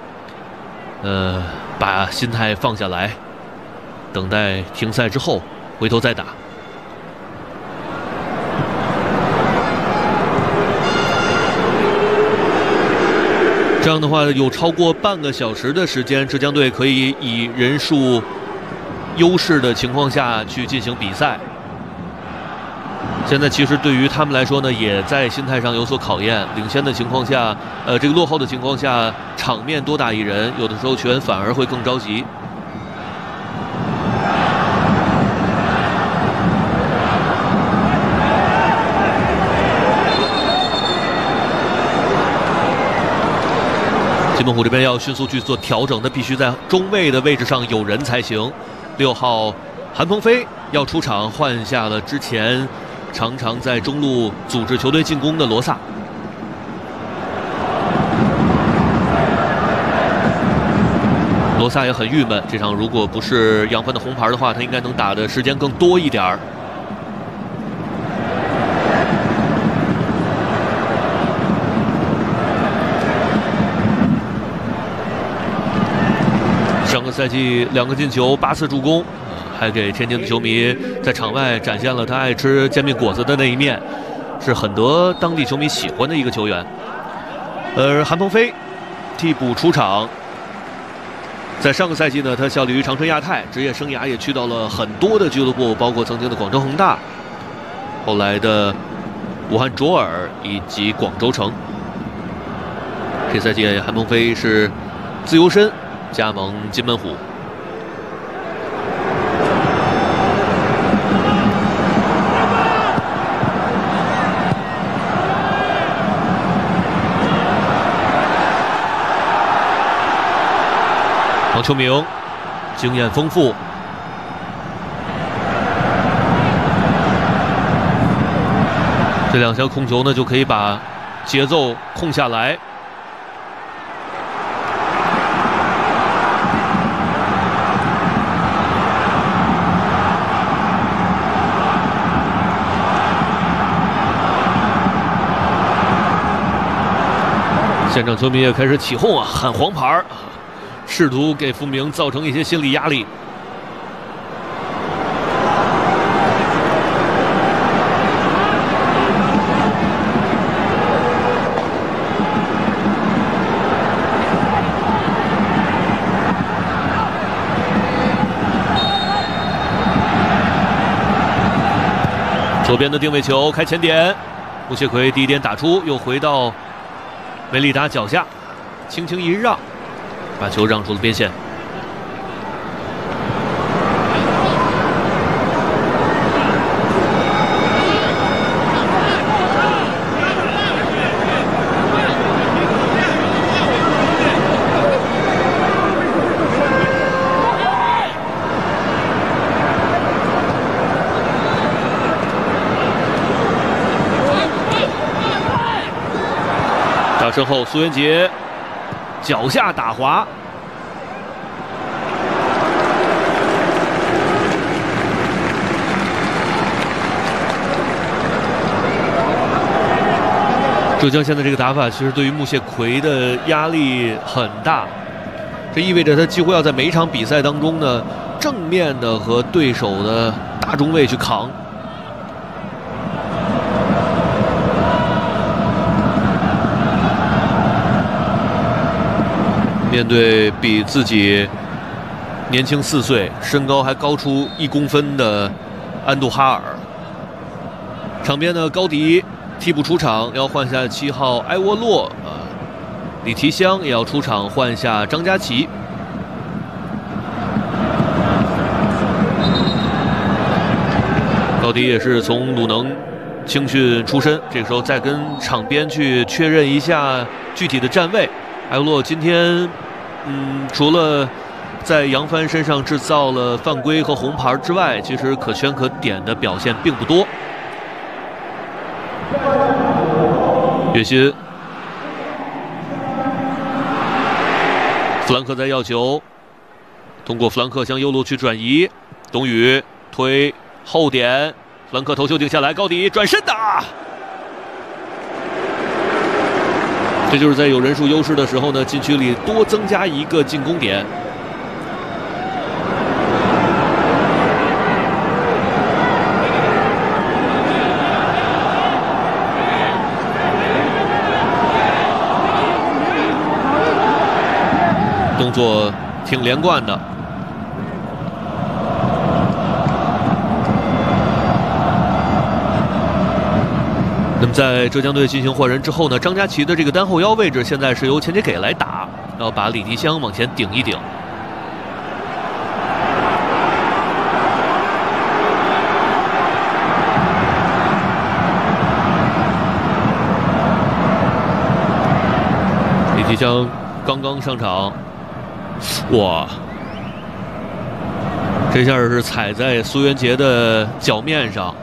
[SPEAKER 1] 把心态放下来，等待停赛之后回头再打。这样的话，有超过半个小时的时间，浙江队可以以人数优势的情况下去进行比赛。现在其实对于他们来说呢，也在心态上有所考验。领先的情况下，这个落后的情况下，场面多打一人，有的时候球员反而会更着急。津门虎这边要迅速去做调整，他必须在中卫的位置上有人才行。6号韩鹏飞要出场，换下了之前常常在中路组织球队进攻的罗萨。罗萨也很郁闷，这场如果不是杨帆的红牌的话，他应该能打的时间更多一点儿。上个赛季2个进球8次助攻，还给天津的球迷在场外展现了他爱吃煎饼果子的那一面，是很多当地球迷喜欢的一个球员。韩鹏飞替补出场，在上个赛季呢，他效力于长春亚泰，职业生涯也去到了很多的俱乐部，包括曾经的广州恒大，后来的武汉卓尔以及广州城。这赛季韩鹏飞是自由身加盟津门虎。 王秋明经验丰富，这两下控球呢就可以把节奏控下来。现场球迷也开始起哄啊，喊黄牌，试图给傅明造成一些心理压力。左边的定位球开前点，穆谢奎第一点打出，又回到梅利达脚下，轻轻一让，把球让出了边线。身后，苏元杰脚下打滑，浙江现在这个打法，其实对于穆谢奎的压力很大，这意味着他几乎要在每一场比赛当中呢，正面的和对手的大中卫去扛。面对比自己年轻4岁、身高还高出1公分的安杜哈尔，场边呢高迪替补出场，要换下7号埃沃洛，李提香也要出场换下张家齐。高迪也是从鲁能青训出身，这个时候再跟场边去确认一下具体的站位。埃沃洛今天，除了在杨帆身上制造了犯规和红牌之外，其实可圈可点的表现并不多。岳鑫，弗兰克在要球，通过弗兰克向右路去转移，董宇推后点，弗兰克头球顶下来，高迪转身打。这就是在有人数优势的时候呢，禁区里多增加一个进攻点。动作挺连贯的。那么在浙江队进行换人之后呢，张家齐的这个单后腰位置现在是由钱杰给来打，要把李提香往前顶一顶。李提香刚刚上场，哇，这下是踩在苏元杰的脚面上。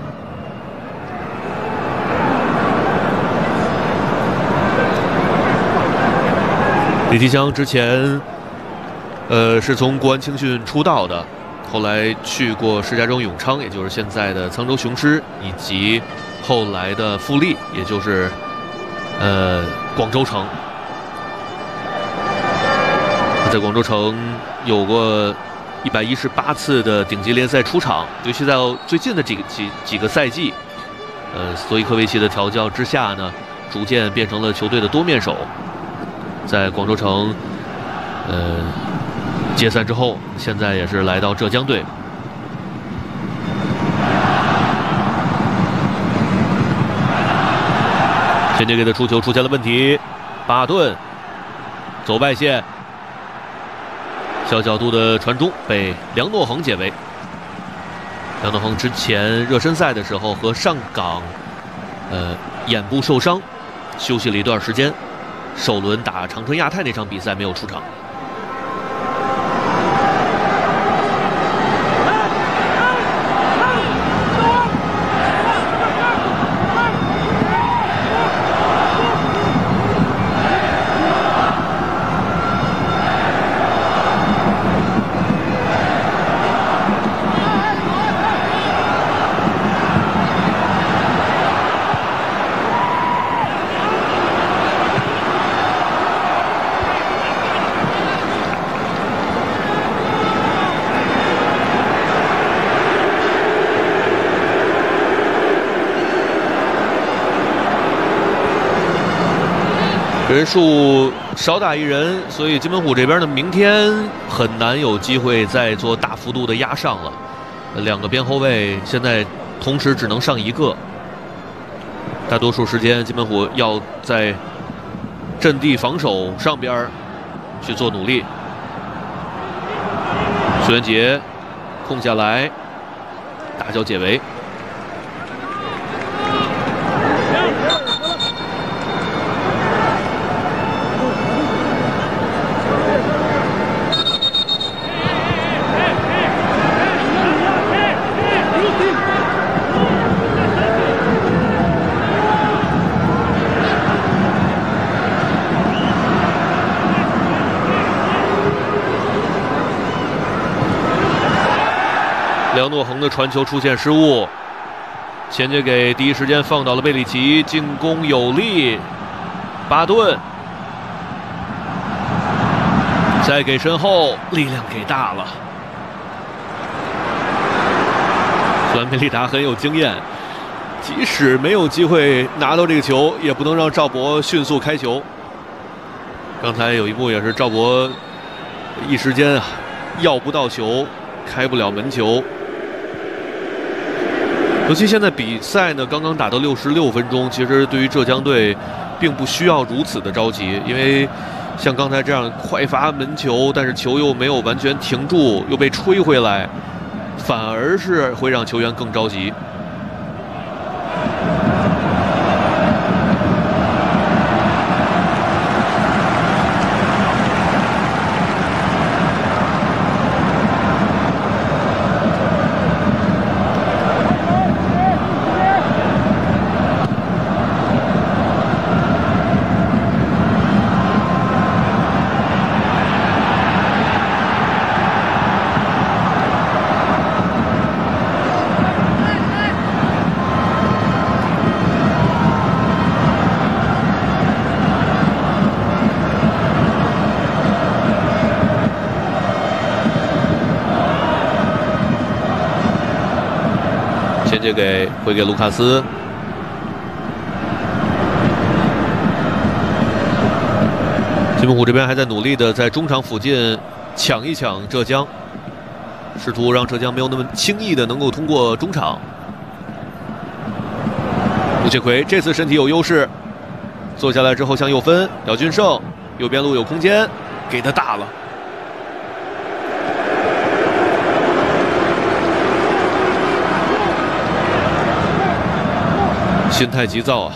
[SPEAKER 1] 李提香之前，是从国安青训出道的，后来去过石家庄永昌，也就是现在的沧州雄狮，以及后来的富力，也就是广州城。在广州城有过118次的顶级联赛出场，尤其在最近的几个赛季，斯托伊科维奇的调教之下呢，逐渐变成了球队的多面手。在广州城，解散之后，现在也是来到浙江队。钱杰给的出球出现了问题，巴顿走外线，小角度的传中被梁诺恒解围。梁诺恒之前热身赛的时候和上港，眼部受伤，休息了一段时间。首轮打长春亚泰那场比赛没有出场。 人数少打一人，所以金门虎这边呢，明天很难有机会再做大幅度的压上了。2个边后卫现在同时只能上1个，大多数时间金门虎要在阵地防守上边去做努力。苏元杰控下来，大脚解围。梁诺恒的传球出现失误，前接给第一时间放倒了贝里奇，进攻有力。巴顿再给身后，力量给大了。虽然梅利达很有经验，即使没有机会拿到这个球，也不能让赵博迅速开球。刚才有一幕也是赵博一时间要不到球，开不了门球。尤其现在比赛呢，刚刚打到66分钟，其实对于浙江队，并不需要如此的着急，因为像刚才这样快罚门球，但是球又没有完全停住，又被吹回来，反而是会让球员更着急。前接回给卢卡斯，金门虎这边还在努力的在中场附近抢一抢浙江，试图让浙江没有那么轻易的能够通过中场。吴切奎这次身体有优势，坐下来之后向右分，姚俊胜右边路有空间，给他大了。心态急躁啊！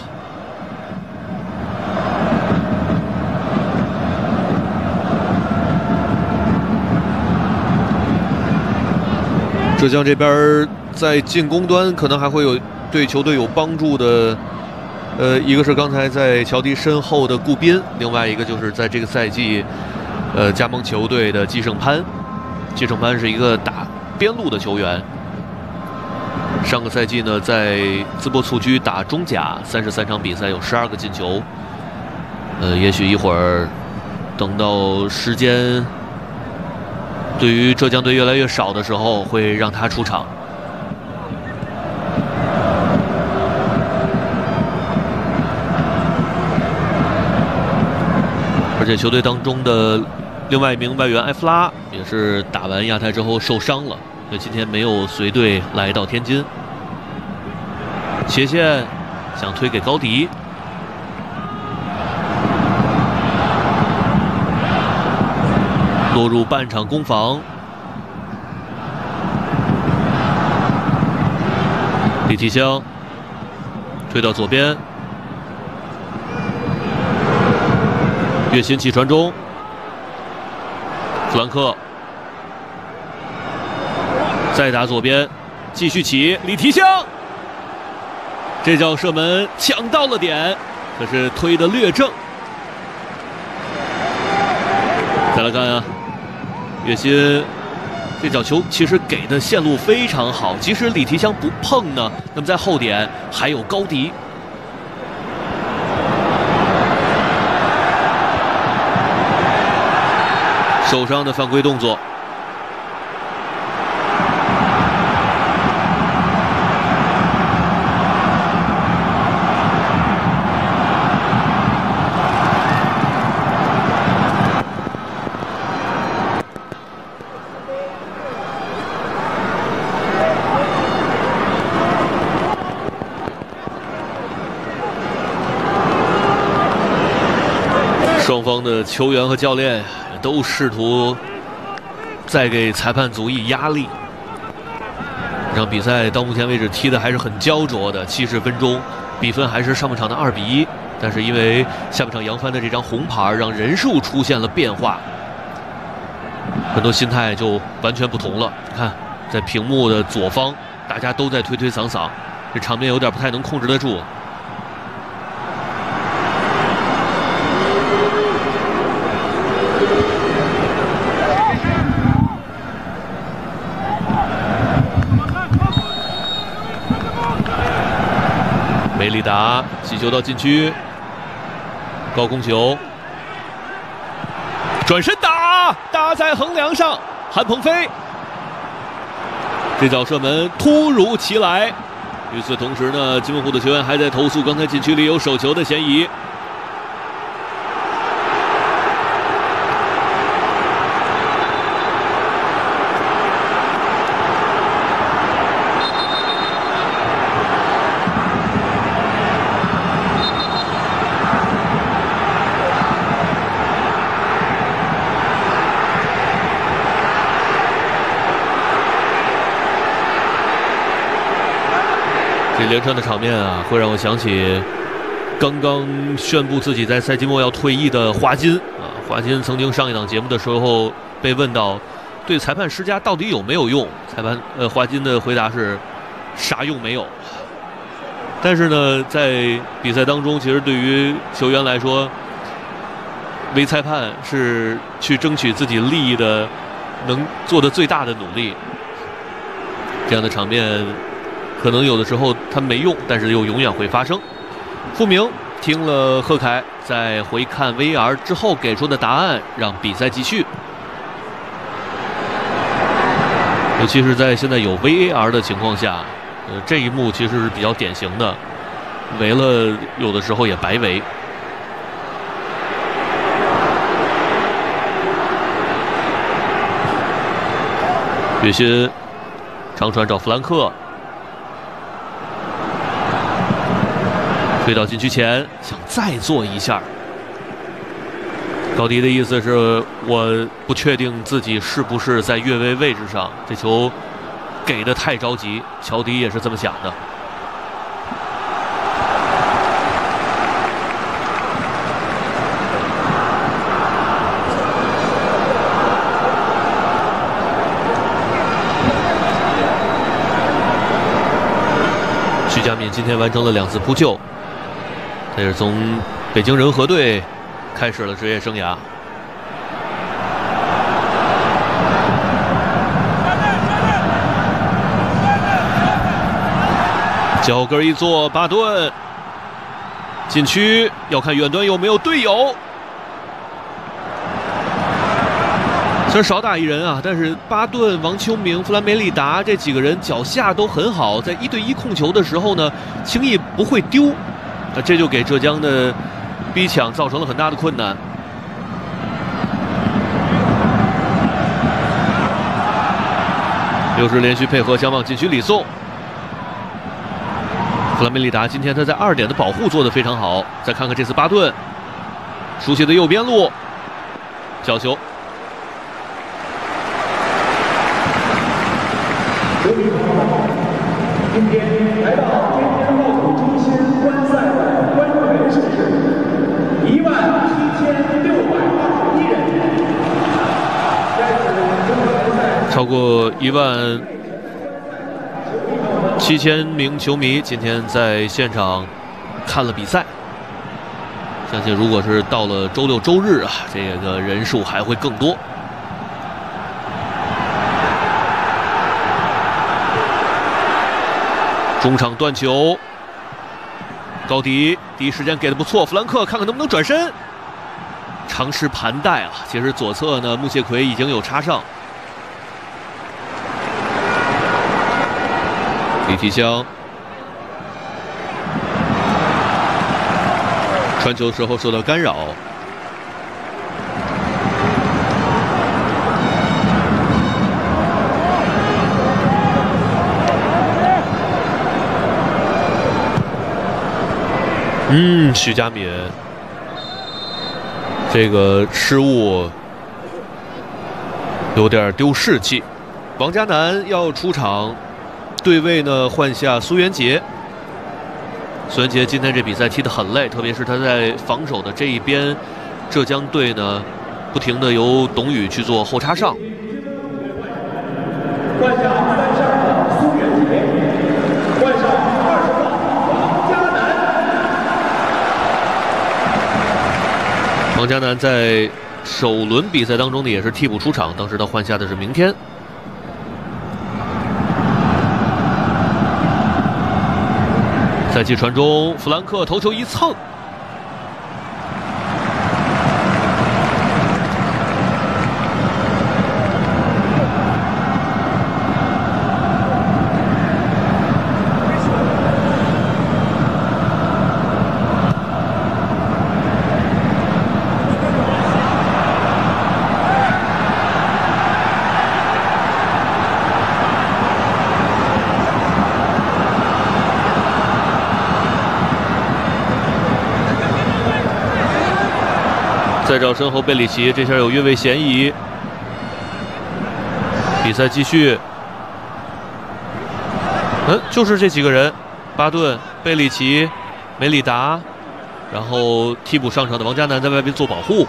[SPEAKER 1] 浙江这边在进攻端可能还会有对球队有帮助的，一个是刚才在乔迪身后的顾斌，另外一个就是在这个赛季，加盟球队的季胜潘。季胜潘是一个打边路的球员。上个赛季呢，在淄博蹴鞠打中甲33场比赛有12个进球。也许一会儿等到时间对于浙江队越来越少的时候，会让他出场。而且球队当中的另外一名外援埃弗拉也是打完亚太之后受伤了。所以今天没有随队来到天津，斜线想推给高迪，落入半场攻防。李提香推到左边，岳鑫起传中，弗兰克。再打左边，继续起，李提香，这脚射门抢到了点，可是推得略正。再来看啊，岳鑫这脚球其实给的线路非常好，即使李提香不碰呢，那么在后点还有高迪。受伤的犯规动作。 双方的球员和教练都试图再给裁判组以压力。这场比赛到目前为止踢的还是很焦灼的，70分钟，比分还是上半场的2比1。但是因为下半场杨帆的这张红牌，让人数出现了变化，很多心态就完全不同了。你看，在屏幕的左方，大家都在推推搡搡，这场面有点不太能控制得住。梅里达击球到禁区，高空球，转身打在横梁上，韩鹏飞这脚射门突如其来。与此同时呢，金门湖的球员还在投诉刚才禁区里有手球的嫌疑。这连串的场面啊，会让我想起刚刚宣布自己在赛季末要退役的华金啊。华金曾经上一档节目的时候被问到，对裁判施加到底有没有用？华金的回答是啥用没有。但是呢，在比赛当中，其实对于球员来说，为裁判是去争取自己利益的能做的最大的努力。这样的场面可能有的时候它没用，但是又永远会发生。傅明听了贺凯在回看 VAR 之后给出的答案，让比赛继续。尤其是在现在有 VAR 的情况下，这一幕其实是比较典型的，围了有的时候也白围。岳鑫长传找弗兰克，推到禁区前，想再做一下。高迪的意思是，我不确定自己是不是在越位位置上，这球给的太着急。乔迪也是这么想的。徐佳敏今天完成了2次扑救，他也是从北京人和队开始了职业生涯。脚跟一坐，巴顿禁区要看远端有没有队友。虽然少打一人啊，但是巴顿、王秋明、弗兰梅里达这几个人脚下都很好，在1对1控球的时候呢，轻易不会丢。这就给浙江的逼抢造成了很大的困难。又是连续配合想往禁区里送。弗兰梅里达今天他在2点的保护做得非常好。再看看这次巴顿，熟悉的右边路，角球。
[SPEAKER 12] 今天来到天天奥体中心观赛的观众人数是17621人，
[SPEAKER 1] 超过17000名球迷今天在现场看了比赛。相信如果是到了周六周日啊，这个人数还会更多。中场断球，高迪第一时间给的不错，弗兰克看看能不能转身，尝试盘带啊。其实左侧呢，穆谢奎已经有插上。李提香传球时候受到干扰。徐佳敏这个失误有点丢士气。王嘉男要出场对位呢，换下苏元杰。苏元杰今天这比赛踢得很累，特别是他在防守的这一边，浙江队呢不停的由董宇去做后插上。
[SPEAKER 12] 换下32号苏元杰，换上20号王嘉男。
[SPEAKER 1] 王嘉男在首轮比赛当中呢也是替补出场，当时他换下的是明天。赛季传中，弗兰克头球一蹭。再找身后贝里奇，这下有越位嫌疑。比赛继续，就是这几个人：巴顿、贝里奇、梅里达，然后替补上场的王嘉男在外边做保护。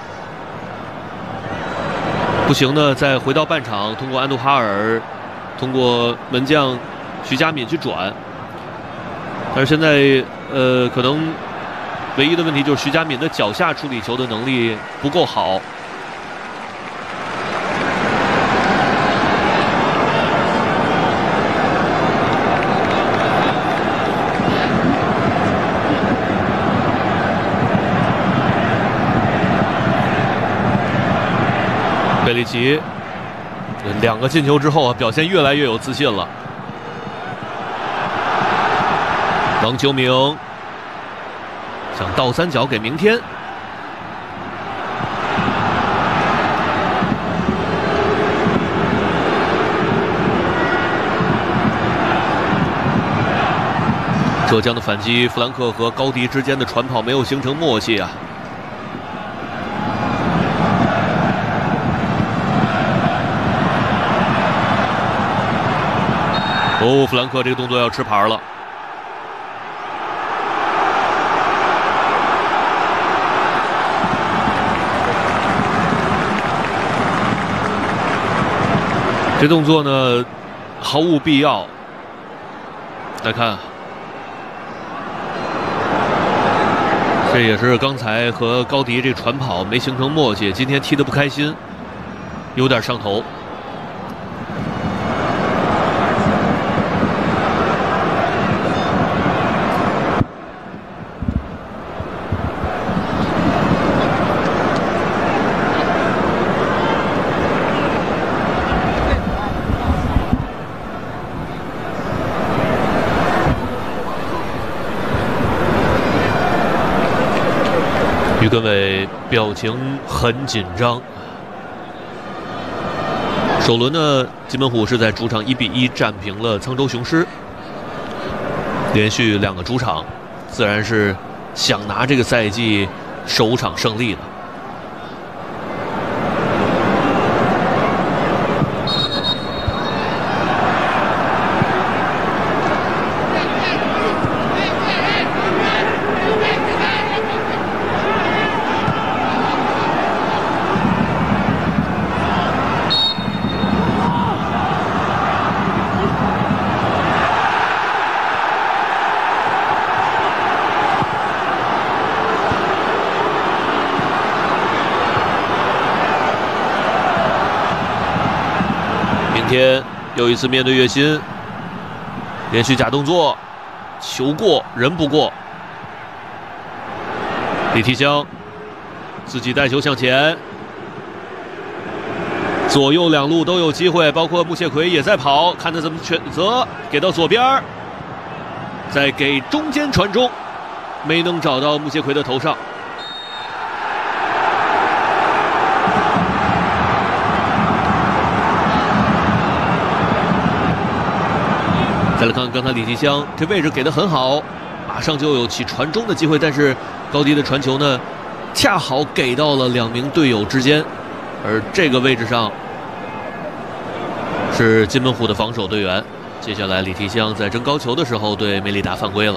[SPEAKER 1] 不行呢，再回到半场，通过安杜哈尔，通过门将徐佳敏去转。但是现在可能唯一的问题就是徐佳敏的脚下处理球的能力不够好。贝里奇2个进球之后啊，表现越来越有自信了。王秋明想倒三角给明天，浙江的反击，弗兰克和高迪之间的传跑没有形成默契啊。哦，弗兰克这个动作要吃牌了。这动作呢，毫无必要。来看，这也是刚才和高迪这传跑没形成默契，今天踢得不开心，有点上头。于根伟表情很紧张。首轮呢，金门虎是在主场1比1战平了沧州雄狮，连续2个主场，自然是想拿这个赛季首场胜利的。明天又一次面对月薪，连续假动作，球过人不过。李提香自己带球向前，左右两路都有机会，包括穆谢奎也在跑，看他怎么选择，给到左边，再给中间传中，没能找到穆谢奎的头上。再来看刚才李提香这位置给得很好，马上就有起传中的机会，但是高迪的传球呢恰好给到了2名队友之间，而这个位置上是金门虎的防守队员。接下来李提香在争高球的时候对梅里达犯规了。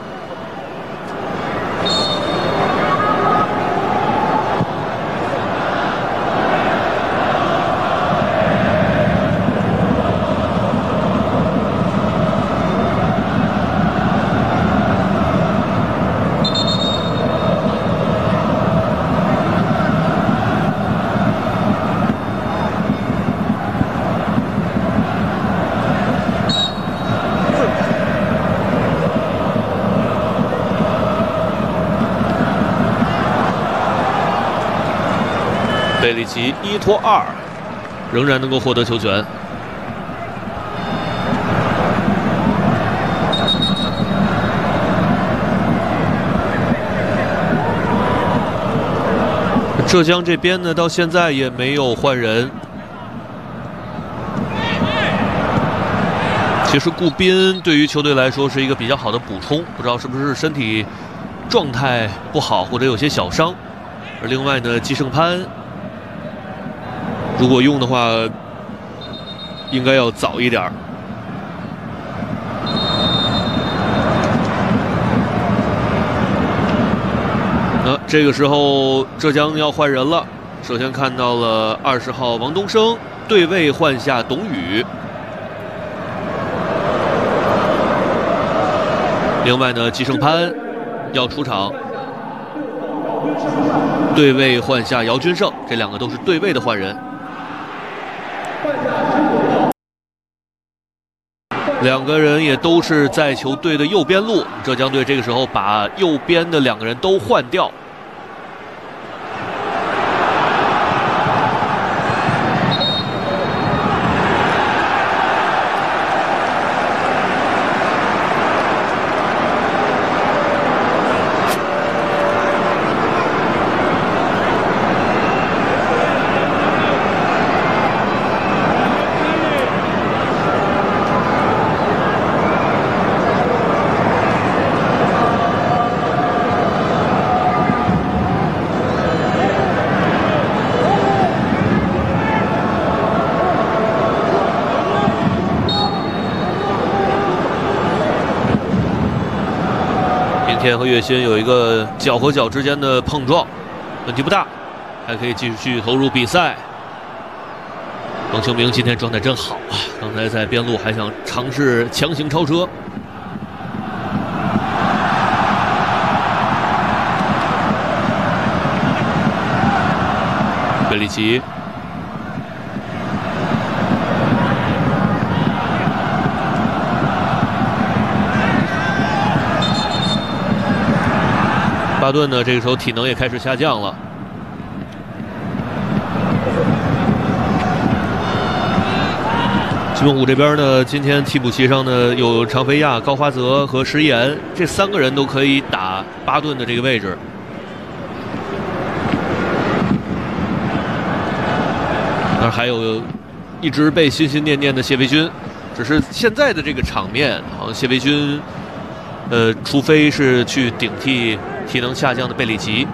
[SPEAKER 1] 贝里奇1拖2，仍然能够获得球权。浙江这边呢，到现在也没有换人。其实顾斌对于球队来说是一个比较好的补充，不知道是不是身体状态不好或者有些小伤。而另外呢，季胜潘。如果用的话，应该要早一点。这个时候浙江要换人了。首先看到了20号王东升对位换下董宇。另外呢，季胜潘要出场，对位换下姚军胜，这2个都是对位的换人。2个人也都是在球队的右边路，浙江队这个时候把右边的2个人都换掉。天和岳鑫有一个脚和脚之间的碰撞，问题不大，还可以继续投入比赛。王秋明今天状态真好啊！刚才在边路还想尝试强行超车。贝里奇。巴顿呢，这个时候体能也开始下降了。金门虎这边呢，今天替补席上呢有常飞亚、高华泽和石岩，这3个人都可以打巴顿的这个位置。那还有一直被心心念念的谢维军，只是现在的这个场面，好像谢维军，除非是去顶替体能下降的贝里奇。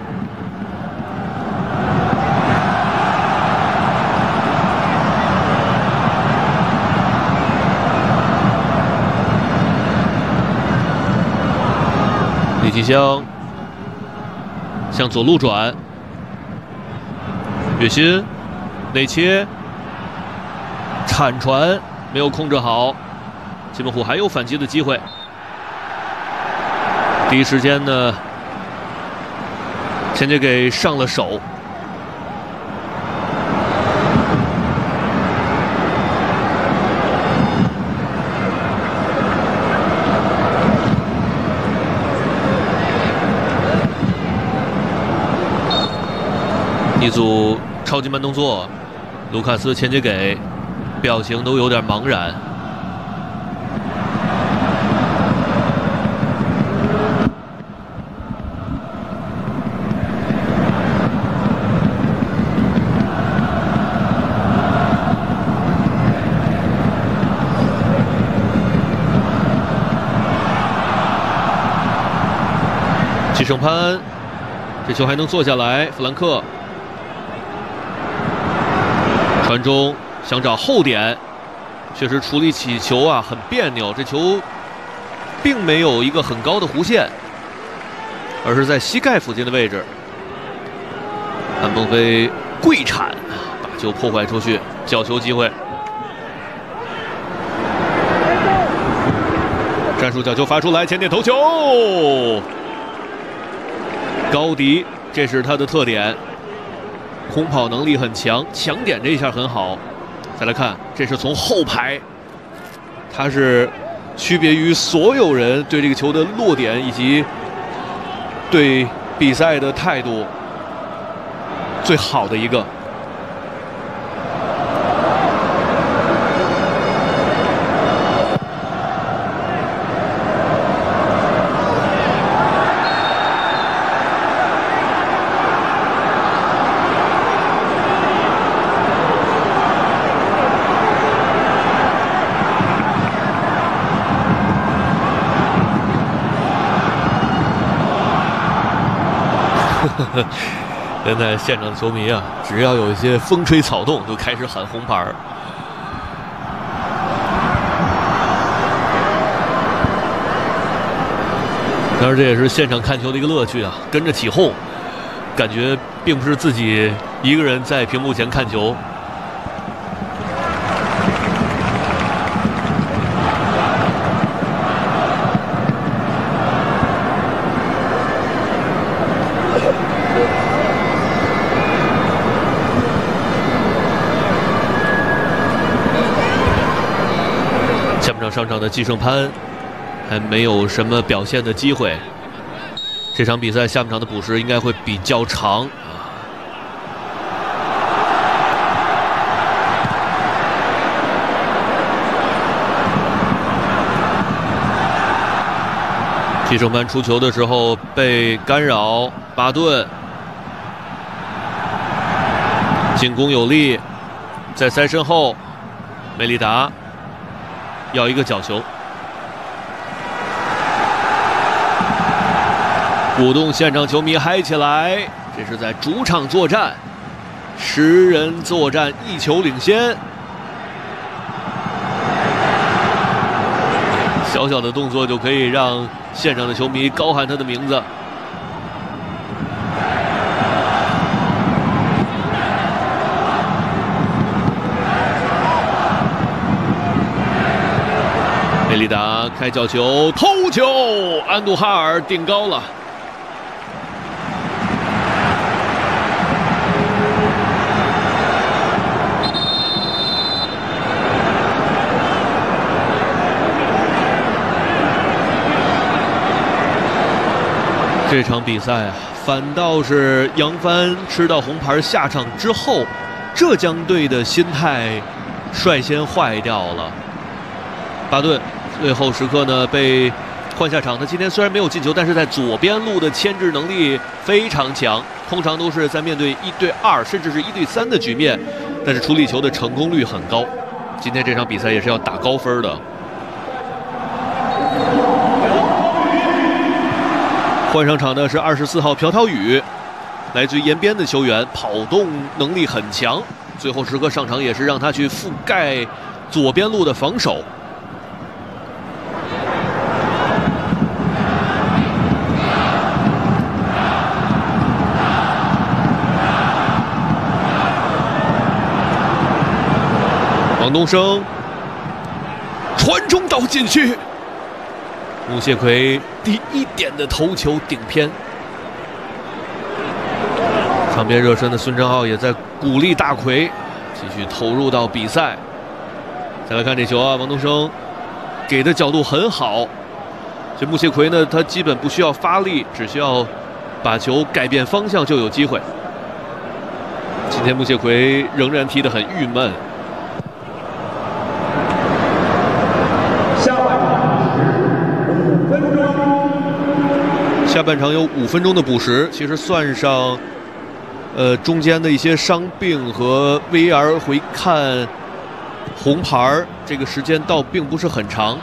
[SPEAKER 1] 李继香向左路转，岳鑫内切，铲传没有控制好，金门虎还有反击的机会。第一时间呢，前接给上了手。一组超级慢动作，卢卡斯前接给，表情都有点茫然。季胜潘这球还能坐下来，弗兰克传中想找后点，确实处理起球啊很别扭，这球并没有一个很高的弧线，而是在膝盖附近的位置。安鹏飞跪铲把球破坏出去，角球机会。战术角球发出来，前点头球，高迪，这是他的特点，空跑能力很强，抢点这一下很好。再来看，这是从后排，他是区别于所有人对这个球的落点以及对比赛的态度最好的一个。现在现场的球迷啊，只要有一些风吹草动，就开始喊红牌。当然，这也是现场看球的一个乐趣啊，跟着起哄，感觉并不是自己一个人在屏幕前看球。上场的季胜潘还没有什么表现的机会，这场比赛下半场的补时应该会比较长。季胜潘出球的时候被干扰，巴顿进攻有力，在塞身后，梅利达要一个角球，鼓动现场球迷嗨起来！这是在主场作战，10人作战，1球领先。小小的动作就可以让现场的球迷高喊他的名字。梅利达开角球，头球，安杜哈尔顶高了。这场比赛啊，反倒是杨帆吃到红牌下场之后，浙江队的心态率先坏掉了。巴顿最后时刻呢被换下场，他今天虽然没有进球，但是在左边路的牵制能力非常强，通常都是在面对1对2甚至是1对3的局面，但是处理球的成功率很高。今天这场比赛也是要打高分的。换上场的是24号朴涛宇，来自于延边的球员，跑动能力很强，最后时刻上场也是让他去覆盖左边路的防守。王东升传中到禁区，穆谢奎第1点的头球顶偏。场边热身的孙正浩也在鼓励大奎继续投入到比赛。再来看这球啊，王东升给的角度很好。这穆谢奎呢，他基本不需要发力，只需要把球改变方向就有机会。今天穆谢奎仍然踢得很郁闷。下半场有5分钟的补时，其实算上中间的一些伤病和 VAR 回看红牌，这个时间倒并不是很长。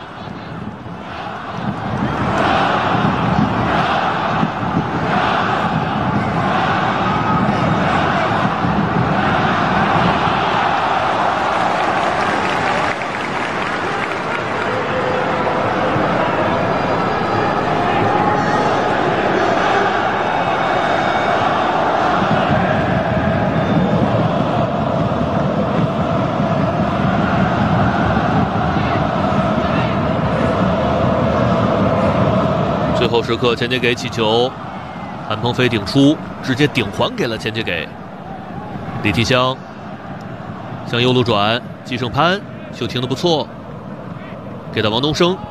[SPEAKER 1] 时刻前接给起球，韩鹏飞顶出，直接顶还给了前接给李提香，向右路转，季胜潘球停得不错，给到王东升，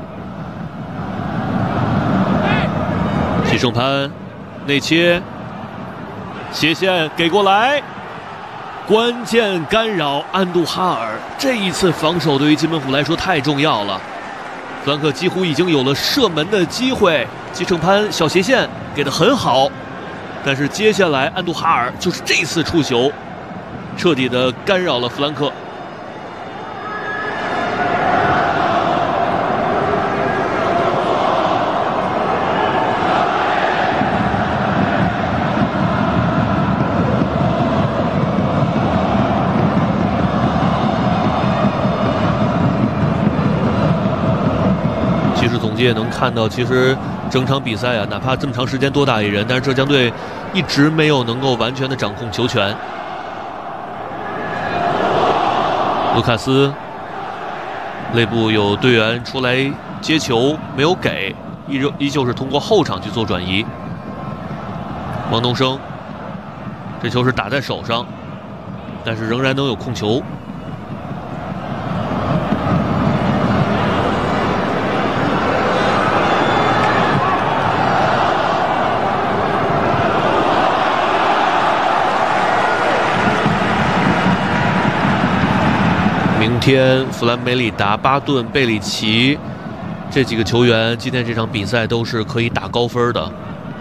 [SPEAKER 1] 季胜潘内切，斜线给过来，关键干扰安杜哈尔，这一次防守对于金门虎来说太重要了。弗兰克几乎已经有了射门的机会，季胜潘小斜线给得很好，但是接下来安杜哈尔就是这次触球，彻底的干扰了弗兰克。总结能看到，其实整场比赛啊，哪怕这么长时间多打一人，但是浙江队一直没有能够完全的掌控球权。卢卡斯内部有队员出来接球，没有给，依旧是通过后场去做转移。王东升，这球是打在手上，但是仍然能有控球。明天弗兰梅里达、巴顿、贝里奇这几个球员，今天这场比赛都是可以打高分的。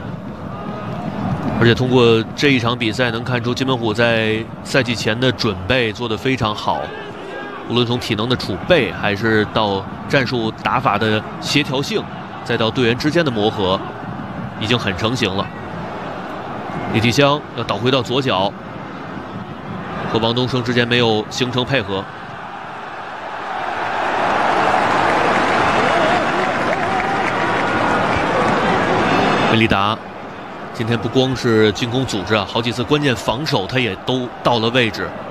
[SPEAKER 1] 而且通过这一场比赛，能看出金门虎在赛季前的准备做得非常好，无论从体能的储备，还是到战术打法的协调性，再到队员之间的磨合，已经很成型了。李提香要倒回到左脚，和王东升之间没有形成配合。梅里达今天不光是进攻组织啊，好几次关键防守他也都到了位置。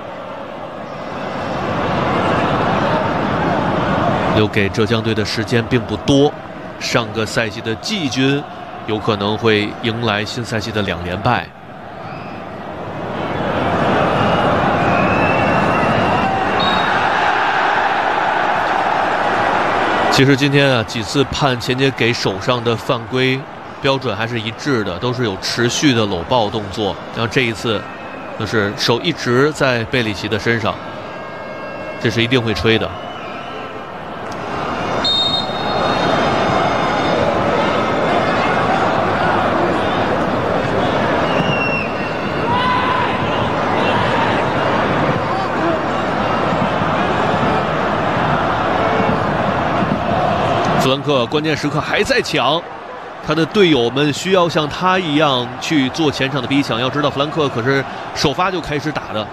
[SPEAKER 1] 留给浙江队的时间并不多，上个赛季的季军有可能会迎来新赛季的2连败。其实今天啊，几次判前接给手上的犯规标准还是一致的，都是有持续的搂抱动作。然后这一次，就是手一直在贝里奇的身上，这是一定会吹的。弗兰克关键时刻还在抢。他的队友们需要像他一样去做前场的逼抢。要知道，弗兰克可是首发就开始打的。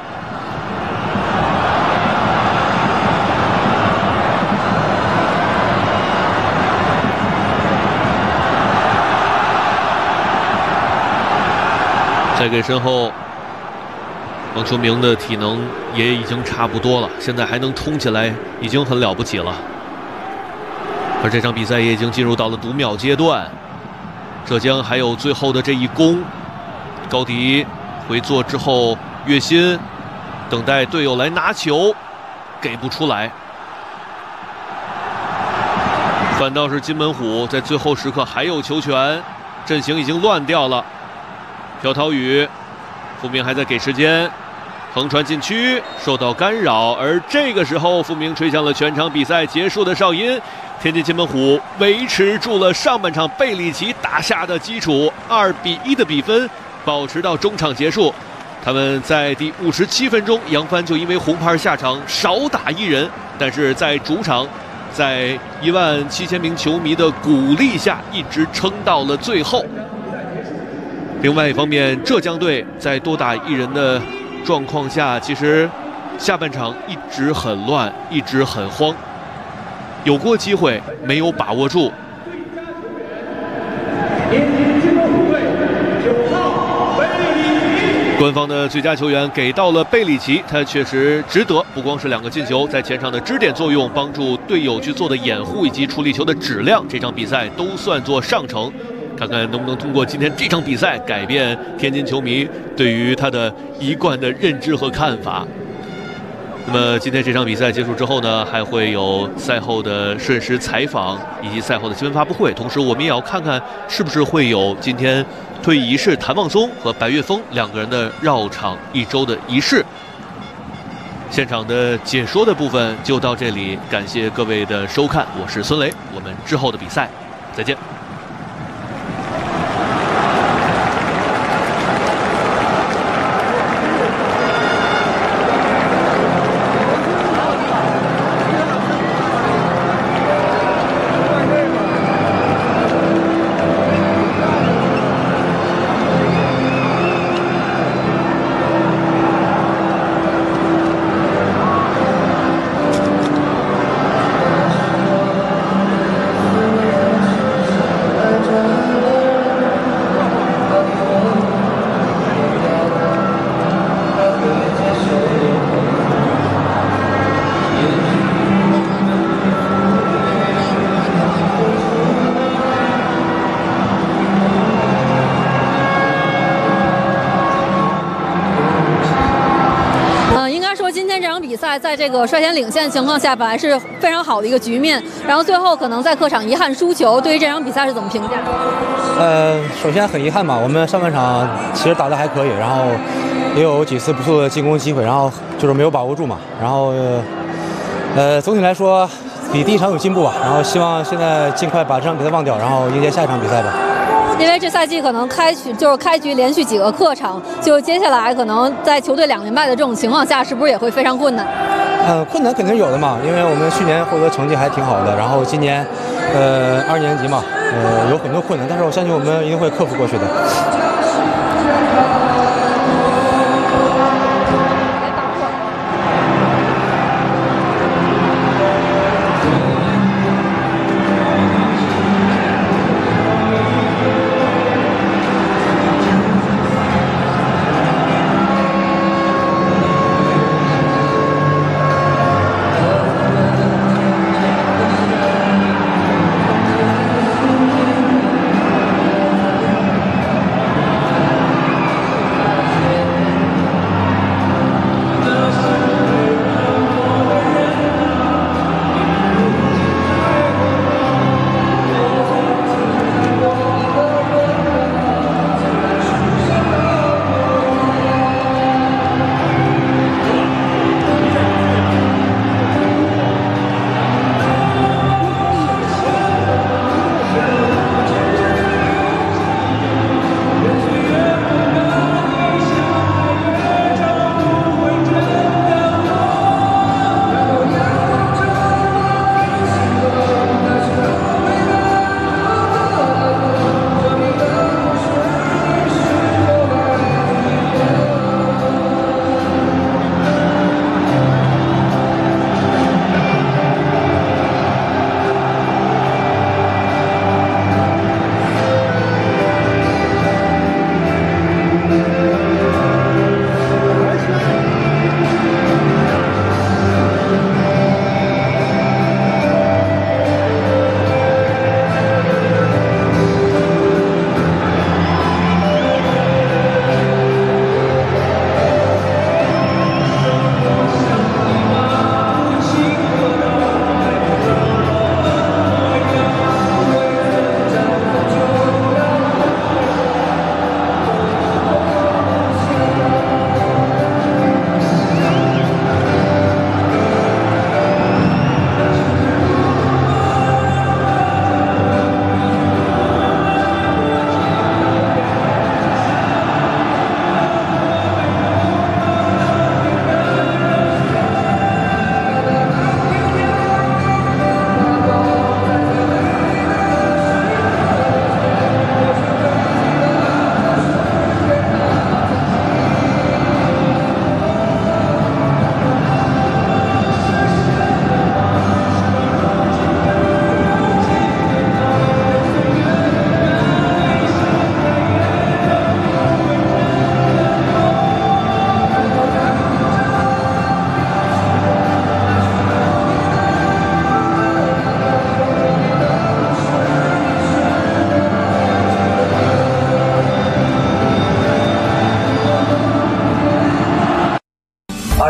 [SPEAKER 1] 再给身后，王秋明的体能也已经差不多了，现在还能冲起来，已经很了不起了。而这场比赛也已经进入到了读秒阶段，浙江还有最后的这一攻，高迪回做之后越心，等待队友来拿球，给不出来，反倒是金门虎在最后时刻还有球权，阵型已经乱掉了。朴涛宇，傅明还在给时间，横传禁区受到干扰，而这个时候傅明吹响了全场比赛结束的哨音。天津金门虎维持住了上半场贝里奇打下的基础，2-1的比分保持到中场结束。他们在第57分钟，杨帆就因为红牌下场少打1人，但是在主场，在17000名球迷的鼓励下，一直撑到了最后。另外一方面，浙江队在多打1人的状况下，其实下半场一直很乱，一直很慌。有过机会，没有把握住。
[SPEAKER 12] 天津金门虎队9号贝里奇。
[SPEAKER 1] 官方的最佳球员给到了贝里奇，他确实值得，不光是2个进球，在前场的支点作用、帮助队友去做的掩护以及处理球的质量，这场比赛都算作上乘。看看能不能通过今天这场比赛改变天津球迷对于他的一贯的认知和看法。那么今天这场比赛结束之后呢，还会有赛后的瞬时采访以及赛后的新闻发布会，同时我们也要看看是不是会有今天退役仪式谭望松和白岳峰2个人的绕场1周的仪式。现场的解说的部分就到这里，感谢各位的收看，我是孙雷，我们之后的比赛再见。
[SPEAKER 16] 在这个率先领先的情况下，本来是非常好的一个局面，然后最后可能在客场遗憾输球。对于这场比赛是怎么评价？
[SPEAKER 17] 首先很遗憾吧，我们上半场其实打得还可以，然后也有几次不错的进攻机会，然后就是没有把握住嘛。然后总体来说比第一场有进步吧。然后希望现在尽快把这场比赛忘掉，然后迎接下一场比赛吧。
[SPEAKER 16] 因为这赛季可能开局连续几个客场，就接下来可能在球队2连败的这种情况下，是不是也会非常困难？
[SPEAKER 17] 困难肯定是有的嘛，因为我们去年获得成绩还挺好的，然后今年2年级嘛，有很多困难，但是我相信我们一定会克服过去的。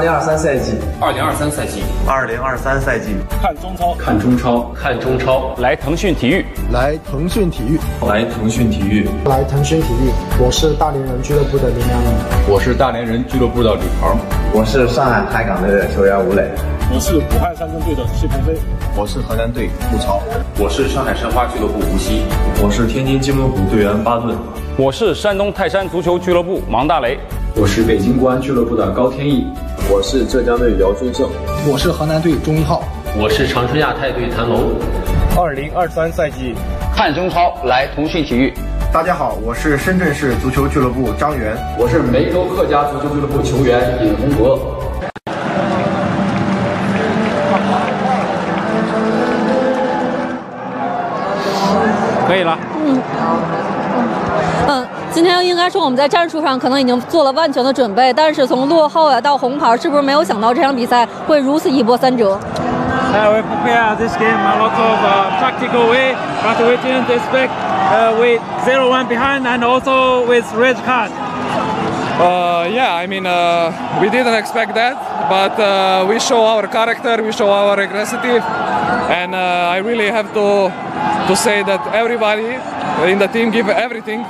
[SPEAKER 22] 2023赛季
[SPEAKER 3] ，2023赛季
[SPEAKER 8] ，2023赛季，
[SPEAKER 7] 看中超，
[SPEAKER 21] 看中超，看中超，
[SPEAKER 5] 来腾讯体育，
[SPEAKER 10] 来腾讯体育，
[SPEAKER 8] 来腾讯体育，
[SPEAKER 6] 来腾讯体育。我是大连人俱乐部的林良铭，
[SPEAKER 21] 我是大连人俱乐部的李鹏，
[SPEAKER 2] 我是上海海港队的球员吴磊，
[SPEAKER 7] 我是武汉三镇队的谢鹏飞，
[SPEAKER 8] 我是河南队顾超，
[SPEAKER 3] 我是上海申花俱乐部吴曦，
[SPEAKER 8] 我是天津津门虎队员巴顿，
[SPEAKER 5] 我是山东泰山足球俱乐部王大雷，
[SPEAKER 21] 我是北京国安俱乐部的高天意，
[SPEAKER 10] 我是浙江队姚尊胜，
[SPEAKER 6] 我是河南队钟一浩，
[SPEAKER 21] 我是长春亚泰队谭龙。
[SPEAKER 10] 2023赛季，
[SPEAKER 22] 看中超，来腾讯体育。
[SPEAKER 4] 大家好，我是深圳市足球俱乐部张源，
[SPEAKER 9] 我是梅州客家足球俱乐部球员尹洪博。
[SPEAKER 5] 可以了。
[SPEAKER 16] 今天应该说我们在战术上可能已经做了万全的准备，但是从落后到红牌，是不是没有想到这场比赛会如此一波三折
[SPEAKER 14] ？We prepare this game a lot of tactical way, but we didn't expect with 0-1 behind and also with red card.
[SPEAKER 15] Yeah, I mean, we didn't expect that, but we show our character, we show our aggressive, and I really have to say that everybody in the team give everything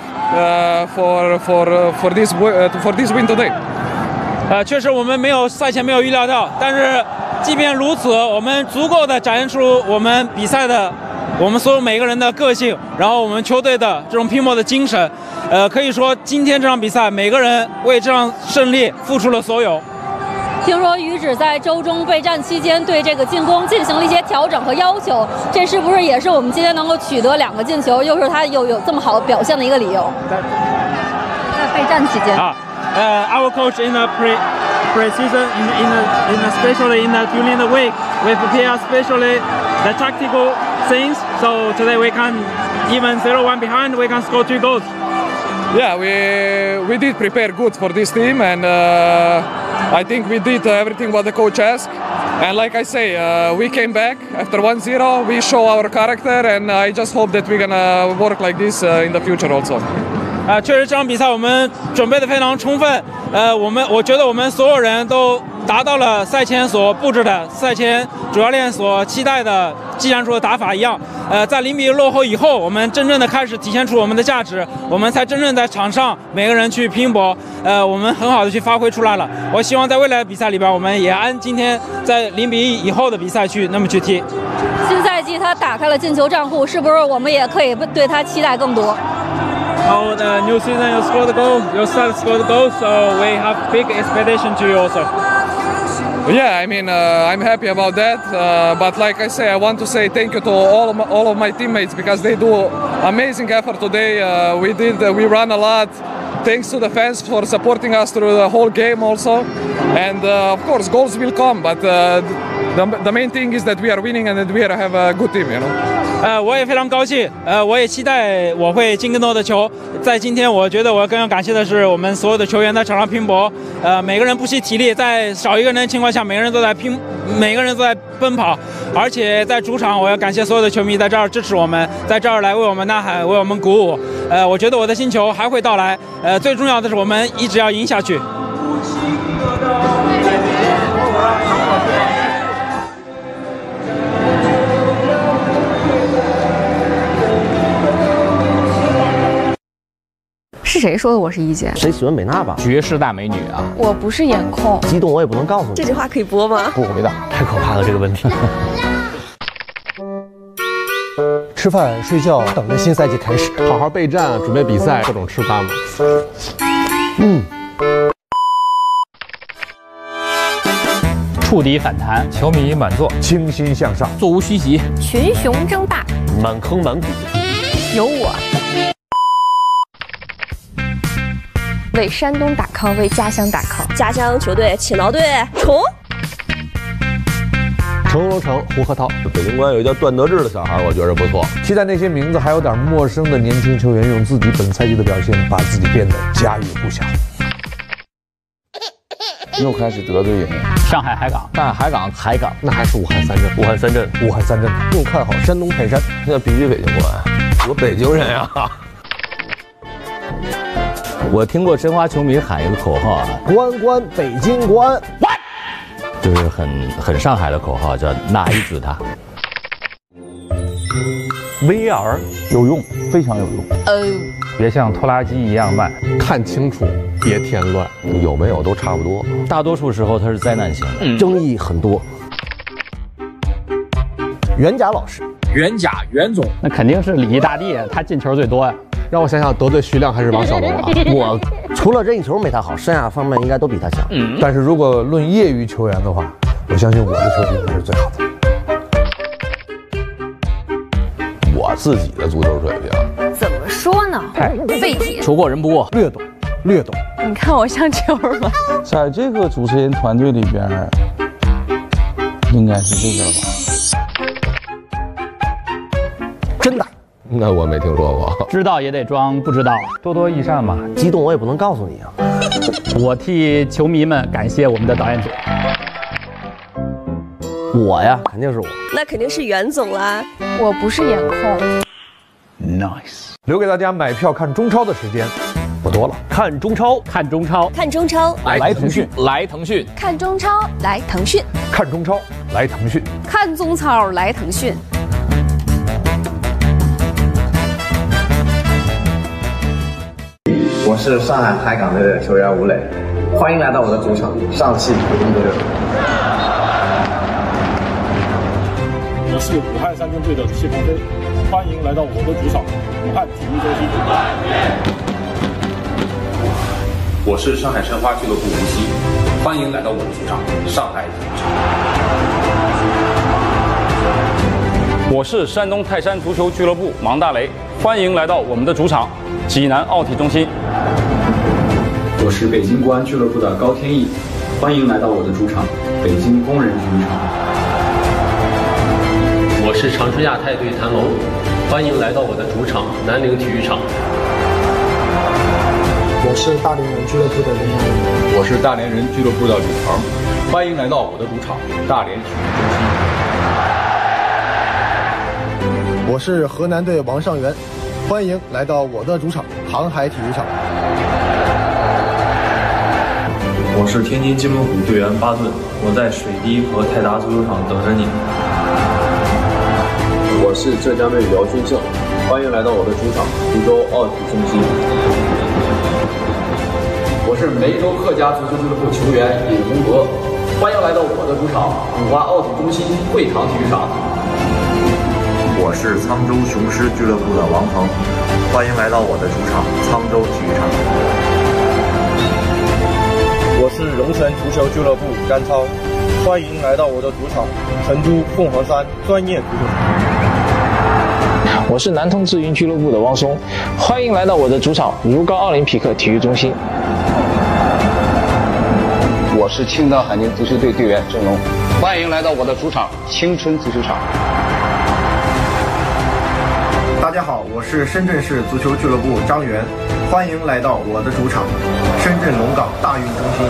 [SPEAKER 15] for this win today.
[SPEAKER 14] 确实我们赛前没有预料到，但是即便如此，我们足够的展现出我们比赛的我们所有每个人的个性，然后我们球队的这种拼搏的精神。可以说今天这场比赛每个人为这场胜利付出了所有。
[SPEAKER 16] 听说于指在周中备战期间对这个进攻进行了一些调整和要求，这是不是也是我们今天能够取得2个进球，又是他有这么好表现的一个理由？在备战期间
[SPEAKER 14] our coach in the pre-season especially during the week we prepare especially the tactical things, so today we can even 0-1 behind we can score 2 goals.
[SPEAKER 15] Yeah, we did prepare good for this team, and I think we did everything what the coach asked. And like I say, we came back after 1-0. We show our character, and I just hope that we're gonna work like this in the future also.
[SPEAKER 14] 确实这场比赛我们准备的非常充分。我觉得我们所有人都达到了赛前所布置的、赛前主教练所期待的技战术的打法一样。在0-1落后以后，我们真正的开始体现出我们的价值，我们才真正在场上每个人去拼搏。我们很好的去发挥出来了。我希望在未来的比赛里边，我们也按今天在0-1以后的比赛去踢。
[SPEAKER 16] 新赛季他打开了进球账户，是不是我们也可以对他期待更多
[SPEAKER 14] ？Oh, the new season you scored the goal, you started score the goal, so we have big expectation to you also.
[SPEAKER 15] Yeah, I mean, I'm happy about that. But like I say, I want to say thank you to all of my teammates because they do amazing effort today. We run a lot. Thanks to the fans for supporting us through the whole game also. And of course, goals will come, but the main thing is that we are winning and that we have a good team, you know.
[SPEAKER 14] 我也非常高兴，我也期待我会进更多的球。在今天，我觉得我更要感谢的是我们所有的球员在场上拼搏，每个人不惜体力，在少一个人的情况下，每个人都在拼，每个人都在奔跑。而且在主场，我要感谢所有的球迷在这儿支持我们，在这儿来为我们呐喊，为我们鼓舞。我觉得我的新球还会到来。最重要的是我们一直要赢下去。
[SPEAKER 13] 是谁说的我是一姐？
[SPEAKER 2] 谁喜欢美娜吧？
[SPEAKER 5] 绝世大美女啊！
[SPEAKER 13] 我不是颜控，
[SPEAKER 2] 激动我也不能告诉你。
[SPEAKER 13] 这句话可以播吗？
[SPEAKER 2] 不回答，太可怕了这个问题。
[SPEAKER 6] 吃饭睡觉，等着新赛季开始，
[SPEAKER 18] 好好备战，准备比赛，各种吃饭嘛。
[SPEAKER 5] 触底反弹，
[SPEAKER 19] 球迷满座，清新向上，
[SPEAKER 5] 座无虚席，
[SPEAKER 13] 群雄争霸，
[SPEAKER 2] 满坑满谷，
[SPEAKER 13] 有我。为山东打 call， 为家乡打 call，
[SPEAKER 20] 家乡球队青岛队冲！
[SPEAKER 19] 成龙城胡鹤涛，
[SPEAKER 2] 北京国安有一叫段德志的小孩，我觉得不错。
[SPEAKER 19] 期待那些名字还有点陌生的年轻球员，用自己本赛季的表现，把自己变得家喻户晓。
[SPEAKER 2] 又开始得罪人。
[SPEAKER 5] 上海海港，
[SPEAKER 2] 海港，
[SPEAKER 19] 那还是武汉三镇。
[SPEAKER 2] 武汉三镇，
[SPEAKER 19] 更看好山东泰山。
[SPEAKER 2] 现在必须北京国安，我北京人呀。
[SPEAKER 25] 我听过申花球迷喊一个口号啊，
[SPEAKER 6] 关北京国安。
[SPEAKER 11] 就是很上海的口号，叫拿一子他。
[SPEAKER 12] VR 有用，非常有用。别像拖拉机一样慢，
[SPEAKER 18] 看清楚，别添乱，有没有都差不多。
[SPEAKER 11] 大多数时候它是灾难性的，
[SPEAKER 2] 争议很多。袁甲老师，
[SPEAKER 5] 袁甲袁总，
[SPEAKER 12] 那肯定是李毅大帝，他进球最多呀。
[SPEAKER 18] 让我想想，得罪徐亮还是王小龙啊？
[SPEAKER 2] 我除了任意球没他好，剩下方面应该都比他强。
[SPEAKER 19] 但是如果论业余球员的话，我相信我的球技应该是最好的。
[SPEAKER 18] 我自己的足球水平
[SPEAKER 13] 怎么说呢？废铁，
[SPEAKER 12] 求过人不过，
[SPEAKER 19] 略懂，略懂。
[SPEAKER 13] 你看我像球吗？
[SPEAKER 12] 在这个主持人团队里边，应该是这个吧？
[SPEAKER 2] 真的？
[SPEAKER 18] 那我没听说过。
[SPEAKER 12] 知道也得装不知道，多多益善嘛。
[SPEAKER 2] 激动我也不能告诉你啊。
[SPEAKER 12] 我替球迷们感谢我们的导演组。
[SPEAKER 2] 我呀，肯定是我。
[SPEAKER 20] 那肯定是袁总啦。
[SPEAKER 13] 我不是颜控。
[SPEAKER 19] Nice。留给大家买票看中超的时间不多了，看中超，
[SPEAKER 12] 看中超，
[SPEAKER 20] 看中超，
[SPEAKER 12] 来腾讯，来腾讯，
[SPEAKER 13] 看中超来腾讯，
[SPEAKER 19] 看中超来腾讯，
[SPEAKER 13] 看中超来腾讯。
[SPEAKER 4] 我是上海海港队的球员吴磊，欢迎来到我的主场上汽普通队。
[SPEAKER 7] 我是武汉三中队的谢鹏飞，欢迎来到我的主场武汉体育中心。
[SPEAKER 3] 我是上海申花俱乐部吴曦，欢迎来到我的主场上海体育场。
[SPEAKER 5] 我是山东泰山足球俱乐部王大雷，欢迎来到我们的主场济南奥体中心。
[SPEAKER 9] 我是北京国安俱乐部的高天意，欢迎来到我的主场北京工人体育场。
[SPEAKER 21] 我是长春亚泰队谭龙，欢迎来到我的主场南陵体育场。
[SPEAKER 6] 我是大连人俱乐部的林阳林。
[SPEAKER 3] 我是大连人俱乐部的李鹏，欢迎来到我的主场大连体育中心。
[SPEAKER 4] 我是河南队王上元，欢迎来到我的主场航海体育场。
[SPEAKER 8] 我是天津津门虎队员巴顿，我在水滴和泰达足球场等着你。
[SPEAKER 22] 我是浙江队姚军胜，欢迎来到我的主场湖州奥体中心。
[SPEAKER 9] 我是梅州客家足球俱乐部球员尹洪博，欢迎来到我的主场五华奥体中心会堂体育场。
[SPEAKER 8] 我是沧州雄狮俱乐部的王鹏，欢迎来到我的主场沧州体育场。
[SPEAKER 10] 我是荣城足球俱乐部甘超，欢迎来到我的主场成都凤凰山专业足球场。
[SPEAKER 23] 我是南通智云俱乐部的汪松，欢迎来到我的主场如皋奥林匹克体育中心。
[SPEAKER 22] 我是青岛海宁足球队队员郑龙，欢迎来到我的主场青春足球场。
[SPEAKER 4] 大家好，我是深圳市足球俱乐部张源，欢迎来到我的主场深圳龙岗大运中心。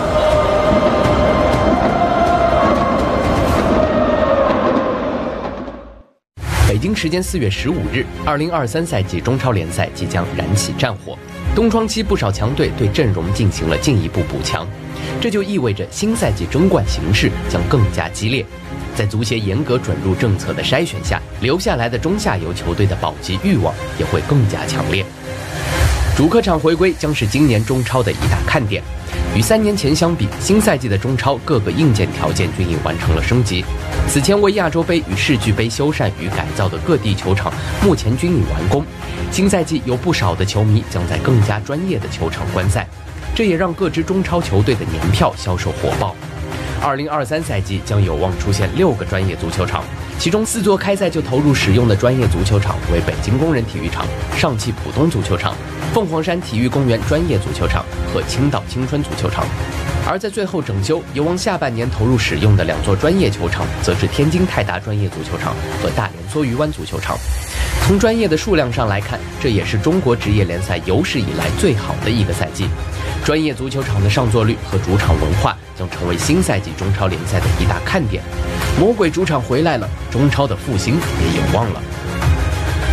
[SPEAKER 24] 北京时间4月15日，2023赛季中超联赛即将燃起战火，冬窗期不少强队对阵容进行了进一步补强，这就意味着新赛季争冠形势将更加激烈。在足协严格准入政策的筛选下，留下来的中下游球队的保级欲望也会更加强烈。主客场回归将是今年中超的一大看点。与3年前相比，新赛季的中超各个硬件条件均已完成了升级。此前为亚洲杯与世俱杯修缮与改造的各地球场目前均已完工。新赛季有不少的球迷将在更加专业的球场观赛，这也让各支中超球队的年票销售火爆。2023赛季将有望出现6个专业足球场，其中4座开赛就投入使用的专业足球场为北京工人体育场、上汽浦东足球场、凤凰山体育公园专业足球场和青岛青春足球场。而在最后整修，有望下半年投入使用的2座专业球场，则是天津泰达专业足球场和大连梭鱼湾足球场。从专业的数量上来看，这也是中国职业联赛有史以来最好的一个赛季。专业足球场的上座率和主场文化将成为新赛季中超联赛的一大看点。魔鬼主场回来了，中超的复兴也有望了。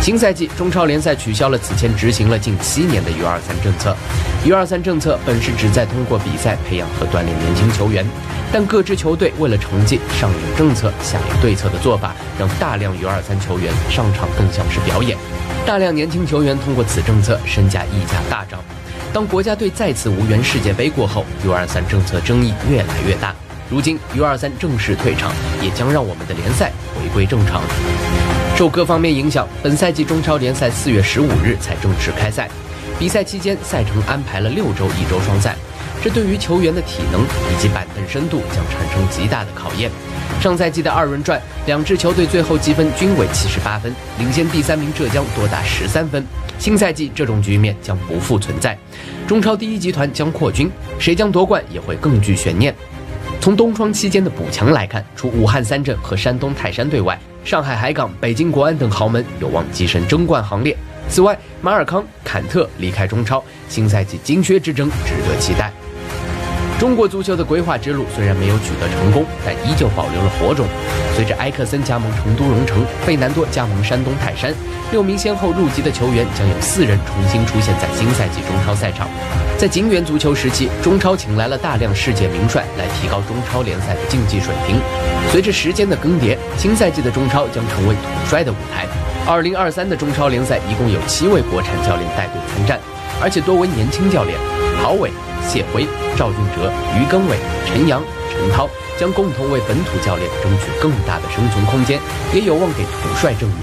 [SPEAKER 24] 新赛季中超联赛取消了此前执行了近7年的U23政策。U23政策本是旨在通过比赛培养和锻炼年轻球员，但各支球队为了成绩上有政策下有对策的做法，让大量U23球员上场更像是表演。大量年轻球员通过此政策身价溢价大涨。当国家队再次无缘世界杯过后 ，U23政策争议越来越大。如今 U23正式退场，也将让我们的联赛回归正常。受各方面影响，本赛季中超联赛4月15日才正式开赛。比赛期间，赛程安排了6周1周双赛，这对于球员的体能以及板凳深度将产生极大的考验。上赛季的2轮转，2支球队最后积分均为78分，领先第3名浙江多达13分。新赛季这种局面将不复存在，中超第1集团将扩军，谁将夺冠也会更具悬念。从冬窗期间的补强来看，除武汉三镇和山东泰山队外，上海海港、北京国安等豪门有望跻身争冠行列。此外，马尔康、坎特离开中超，新赛季金靴之争值得期待。中国足球的规划之路虽然没有取得成功，但依旧保留了火种。随着埃克森加盟成都荣城，费南多加盟山东泰山，6名先后入籍的球员将有4人重新出现在新赛季中超赛场。在警员足球时期，中超请来了大量世界名帅来提高中超联赛的竞技水平。随着时间的更迭，新赛季的中超将成为统帅的舞台。2023的中超联赛一共有7位国产教练带队参战，而且多为年轻教练，郝伟、谢辉、赵俊哲、于根伟、陈阳、陈涛将共同为本土教练争取更大的生存空间，也有望给统帅证明。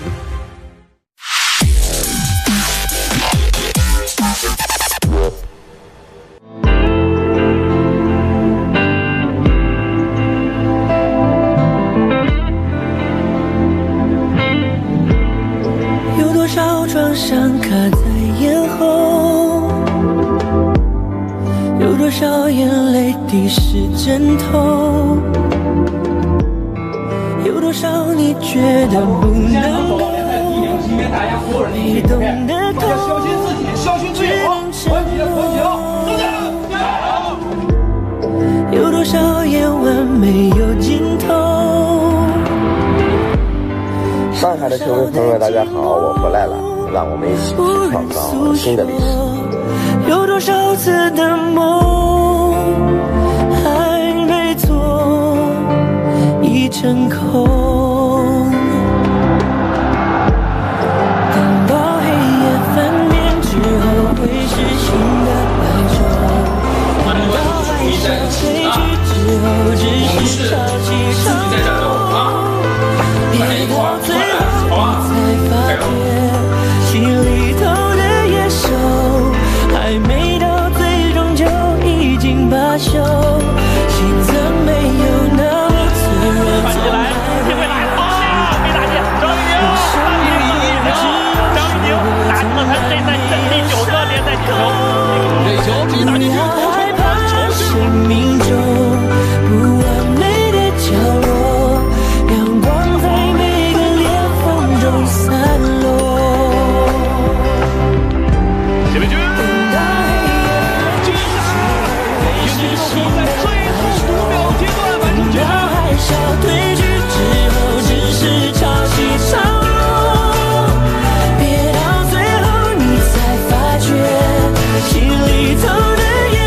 [SPEAKER 1] 有多少创伤卡在咽喉，有多少眼泪滴湿枕头，有多少你觉得不能够，没懂得痛，只能沉默。有多少夜晚没有尽头。
[SPEAKER 2] 上海的球迷朋友们，大家好，我回来了，让我们一起去创造新的历史。
[SPEAKER 1] 有多少次的梦还没做已成空，等到黑夜翻面之后会是新的白昼，等到海啸退去之后只是潮起潮落，别到最后你才发觉心里头的野兽还没到最终就已经罢休，心怎没有那么脆弱？快起来，机会来了！没打进，张玉宁达成了他这赛季的第9个联赛进球，这球直接打进去，害怕生命中不完美的角落，阳光在每个裂缝中散落。前面军。海啸退去之后只是潮起潮落，别到最后你才发觉心里头的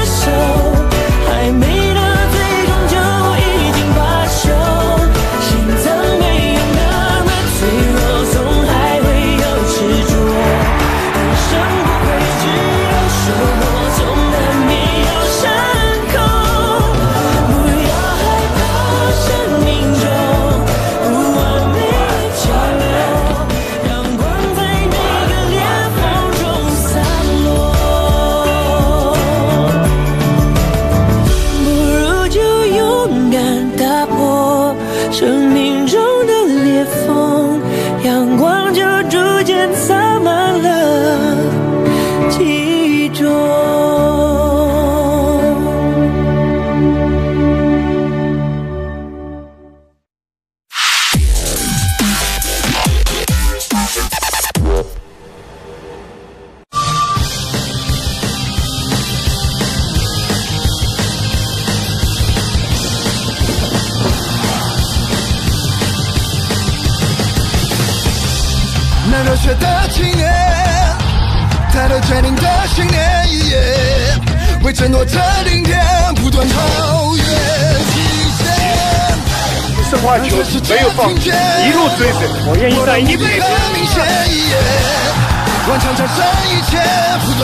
[SPEAKER 14] 热血的青年，抬头坚定的信念，为争夺这顶点不断超越极限。
[SPEAKER 15] 申花球没有放弃，一路追随，我愿意在一辈子。
[SPEAKER 14] 顽强战胜一切，不断